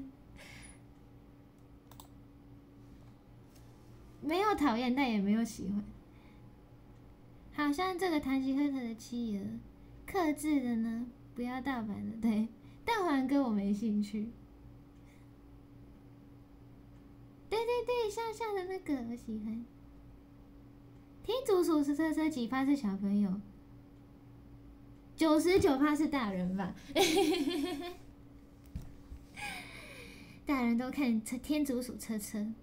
没有讨厌，但也没有喜欢。好像这个唐吉诃德的企鹅，克制的呢，不要盗版的，对。但环哥我没兴趣。对，向下的那个我喜欢。天竺鼠是车几趴是小朋友，99%是大人吧？大人都看天竺鼠车。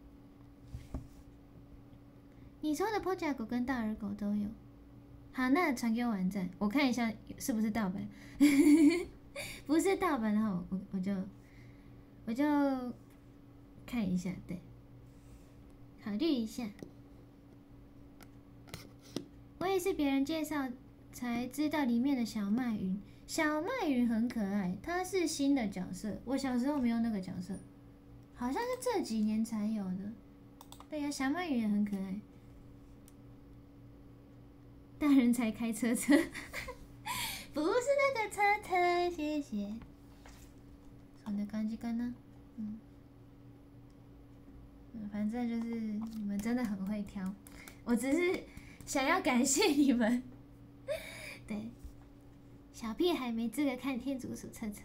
你说的破甲狗跟大耳狗都有。好，那传给我网站，我看一下是不是盗版。不是盗版的话，我就看一下，对，考虑一下。我也是别人介绍才知道里面的小麦云。小麦云很可爱，它是新的角色，我小时候没有那个角色，好像是这几年才有的。对呀，小麦云也很可爱。大人才开车，不是那个车，谢谢。そんな感じかな。反正就是你们真的很会挑，我只是想要感谢你们。对，小屁孩没资格看天竺鼠车。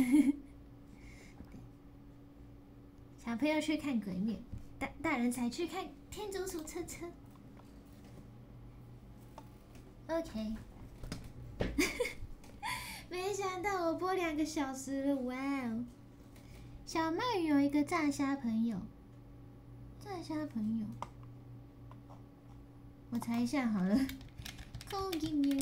小朋友去看鬼灭，大人才去看天竺鼠车。OK， 没想到我播2个小时了，哇哦！小麦鱼有一个炸虾朋友，我查一下好了。空气喵，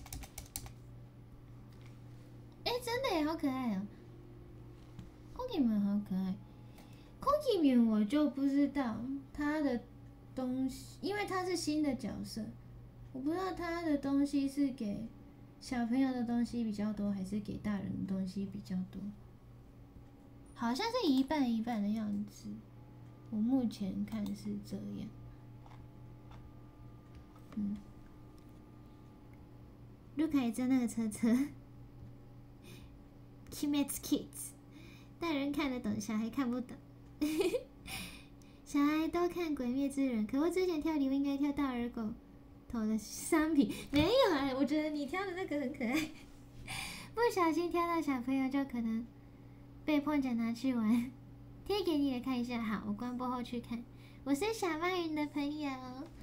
真的耶，好可爱哦！空气喵好可爱，空气喵我就不知道它的东西，因为它是新的角色。我不知道他的东西是给小朋友的东西比较多，还是给大人的东西比较多。好像是一半一半的样子，我目前看是这样。卢卡也知道那个车，Kimetsu Kids， 大人看得懂，小孩看不懂。小孩都看《鬼灭之刃》，可我之前挑礼物应该挑大耳狗头的商品，没有啊！我觉得你挑的那个很可爱，不小心挑到小朋友就可能被碰奖拿去玩。贴给你的看一下，好，我关播后去看。我是小麦云的朋友。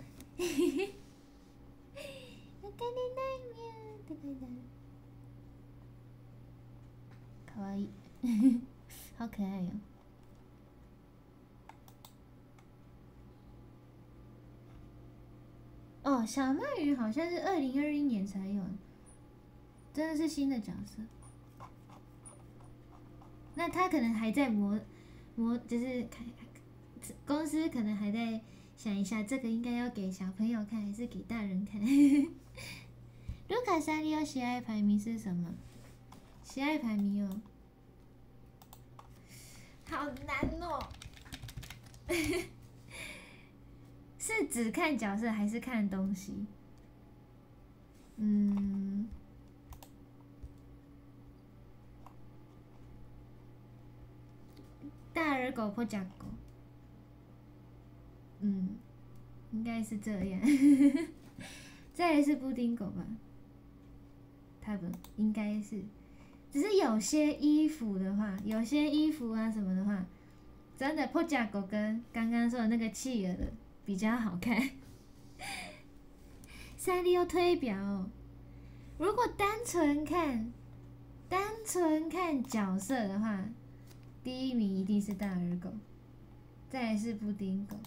可愛い，好可愛哦。哦，小麦鱼好像是2021年才有，真的是新的角色。那他可能还在就是公司可能还在想一下，这个应该要给小朋友看还是给大人看。卢卡萨利奥喜爱排名是什么？喜爱排名哦，好难哦。是只看角色还是看东西？大耳狗或假狗？应该是这样。再来是布丁狗吧？他们应该是，只是有些衣服的话，有些衣服啊什么的话，真的破假狗跟刚刚说的那个企鹅的比较好看。三丽鸥推表哦，如果单纯看角色的话， 第一名一定是大耳狗，再来是布丁狗。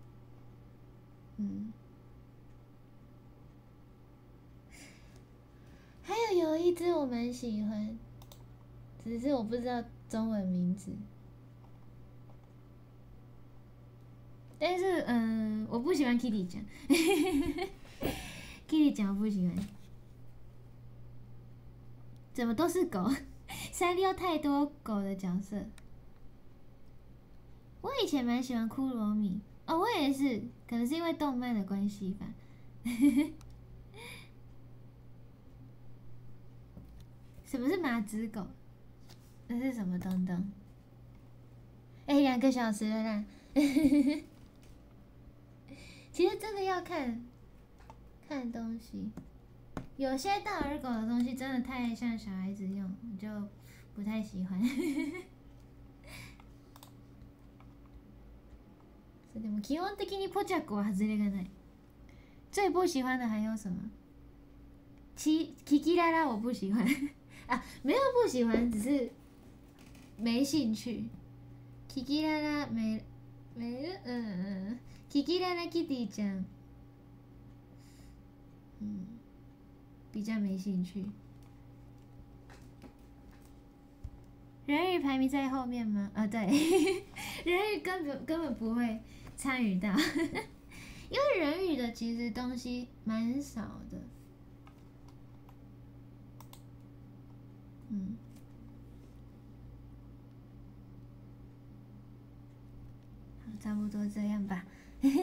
还有一只我蛮喜欢，只是我不知道中文名字。但是我不喜欢 Kitty 酱，Kitty 酱我不喜欢。怎么都是狗？三丽鸥太多狗的角色。我以前蛮喜欢骷髅米哦，我也是，可能是因为动漫的关系吧。什么是麻子狗？那是什么东东？2个小时了啦。其实真的要看东西，有些大耳狗的东西真的太像小孩子用，我就不太喜欢。でも基本的にポチャコは外れがない。最不喜欢的还有什么？キキララ我不喜欢啊，没有不喜欢，只是没兴趣。キキララキキララキティちゃん，比较没兴趣。人鱼排名在后面吗？啊，对，人鱼根本不会参与到，因为人鱼的其实东西蛮少的。好，差不多这样吧。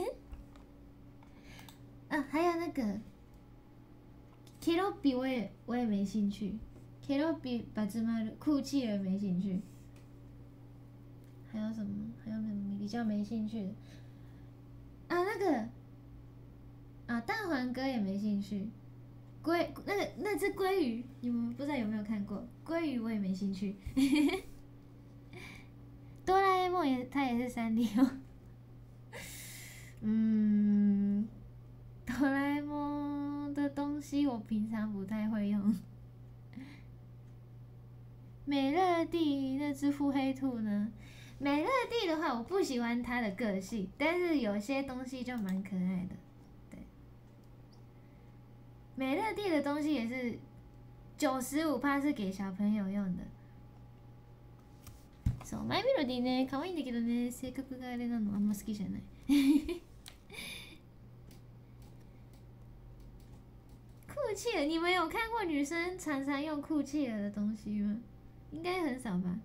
还有那个 Keropi 我也没兴趣。Keropi 巴兹马鲁酷气儿没兴趣。还有什么？还有什么比较没兴趣的？那个蛋黄哥也没兴趣。那只鲑鱼，你们不知道有没有看过？鲑鱼我也没兴趣。哆啦 A 梦它也是3D 哦。哆啦 A 梦的东西我平常不太会用。美乐蒂那只腹黑兔呢？美乐蒂的话，我不喜欢它的个性，但是有些东西就蛮可爱的。对，美乐蒂的东西也是95%是给小朋友用的。そう、マイメロディね、可愛いんだけどね、性格があれなのあんま好きじゃない。酷气儿，你们有看过女生常常用酷气儿的东西吗？应该很少吧。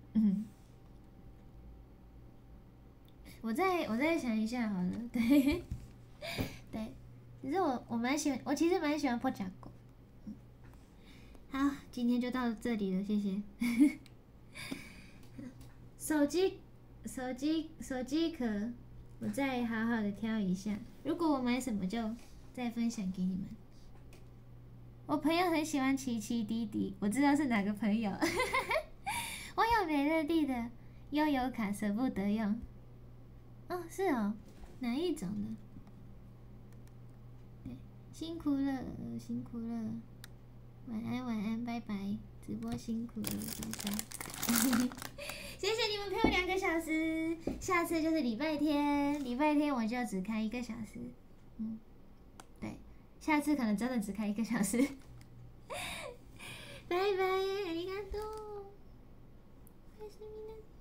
我再想一下好了。对，对，只是我蛮喜欢，我其实蛮喜欢破甲狗。好，今天就到这里了，谢谢。手机壳，我再好好的挑一下。如果我买什么就再分享给你们。我朋友很喜欢奇奇弟弟，我知道是哪个朋友。我有美乐蒂的悠游卡，舍不得用。哦，是哦，哪一种的？对，辛苦了，辛苦了，晚安晚安，拜拜，直播辛苦了，拜拜。谢谢你们陪我2个小时，下次就是礼拜天我就只开1个小时。对，下次可能真的只开1个小时。拜拜，ありがとう。おやすみなさい。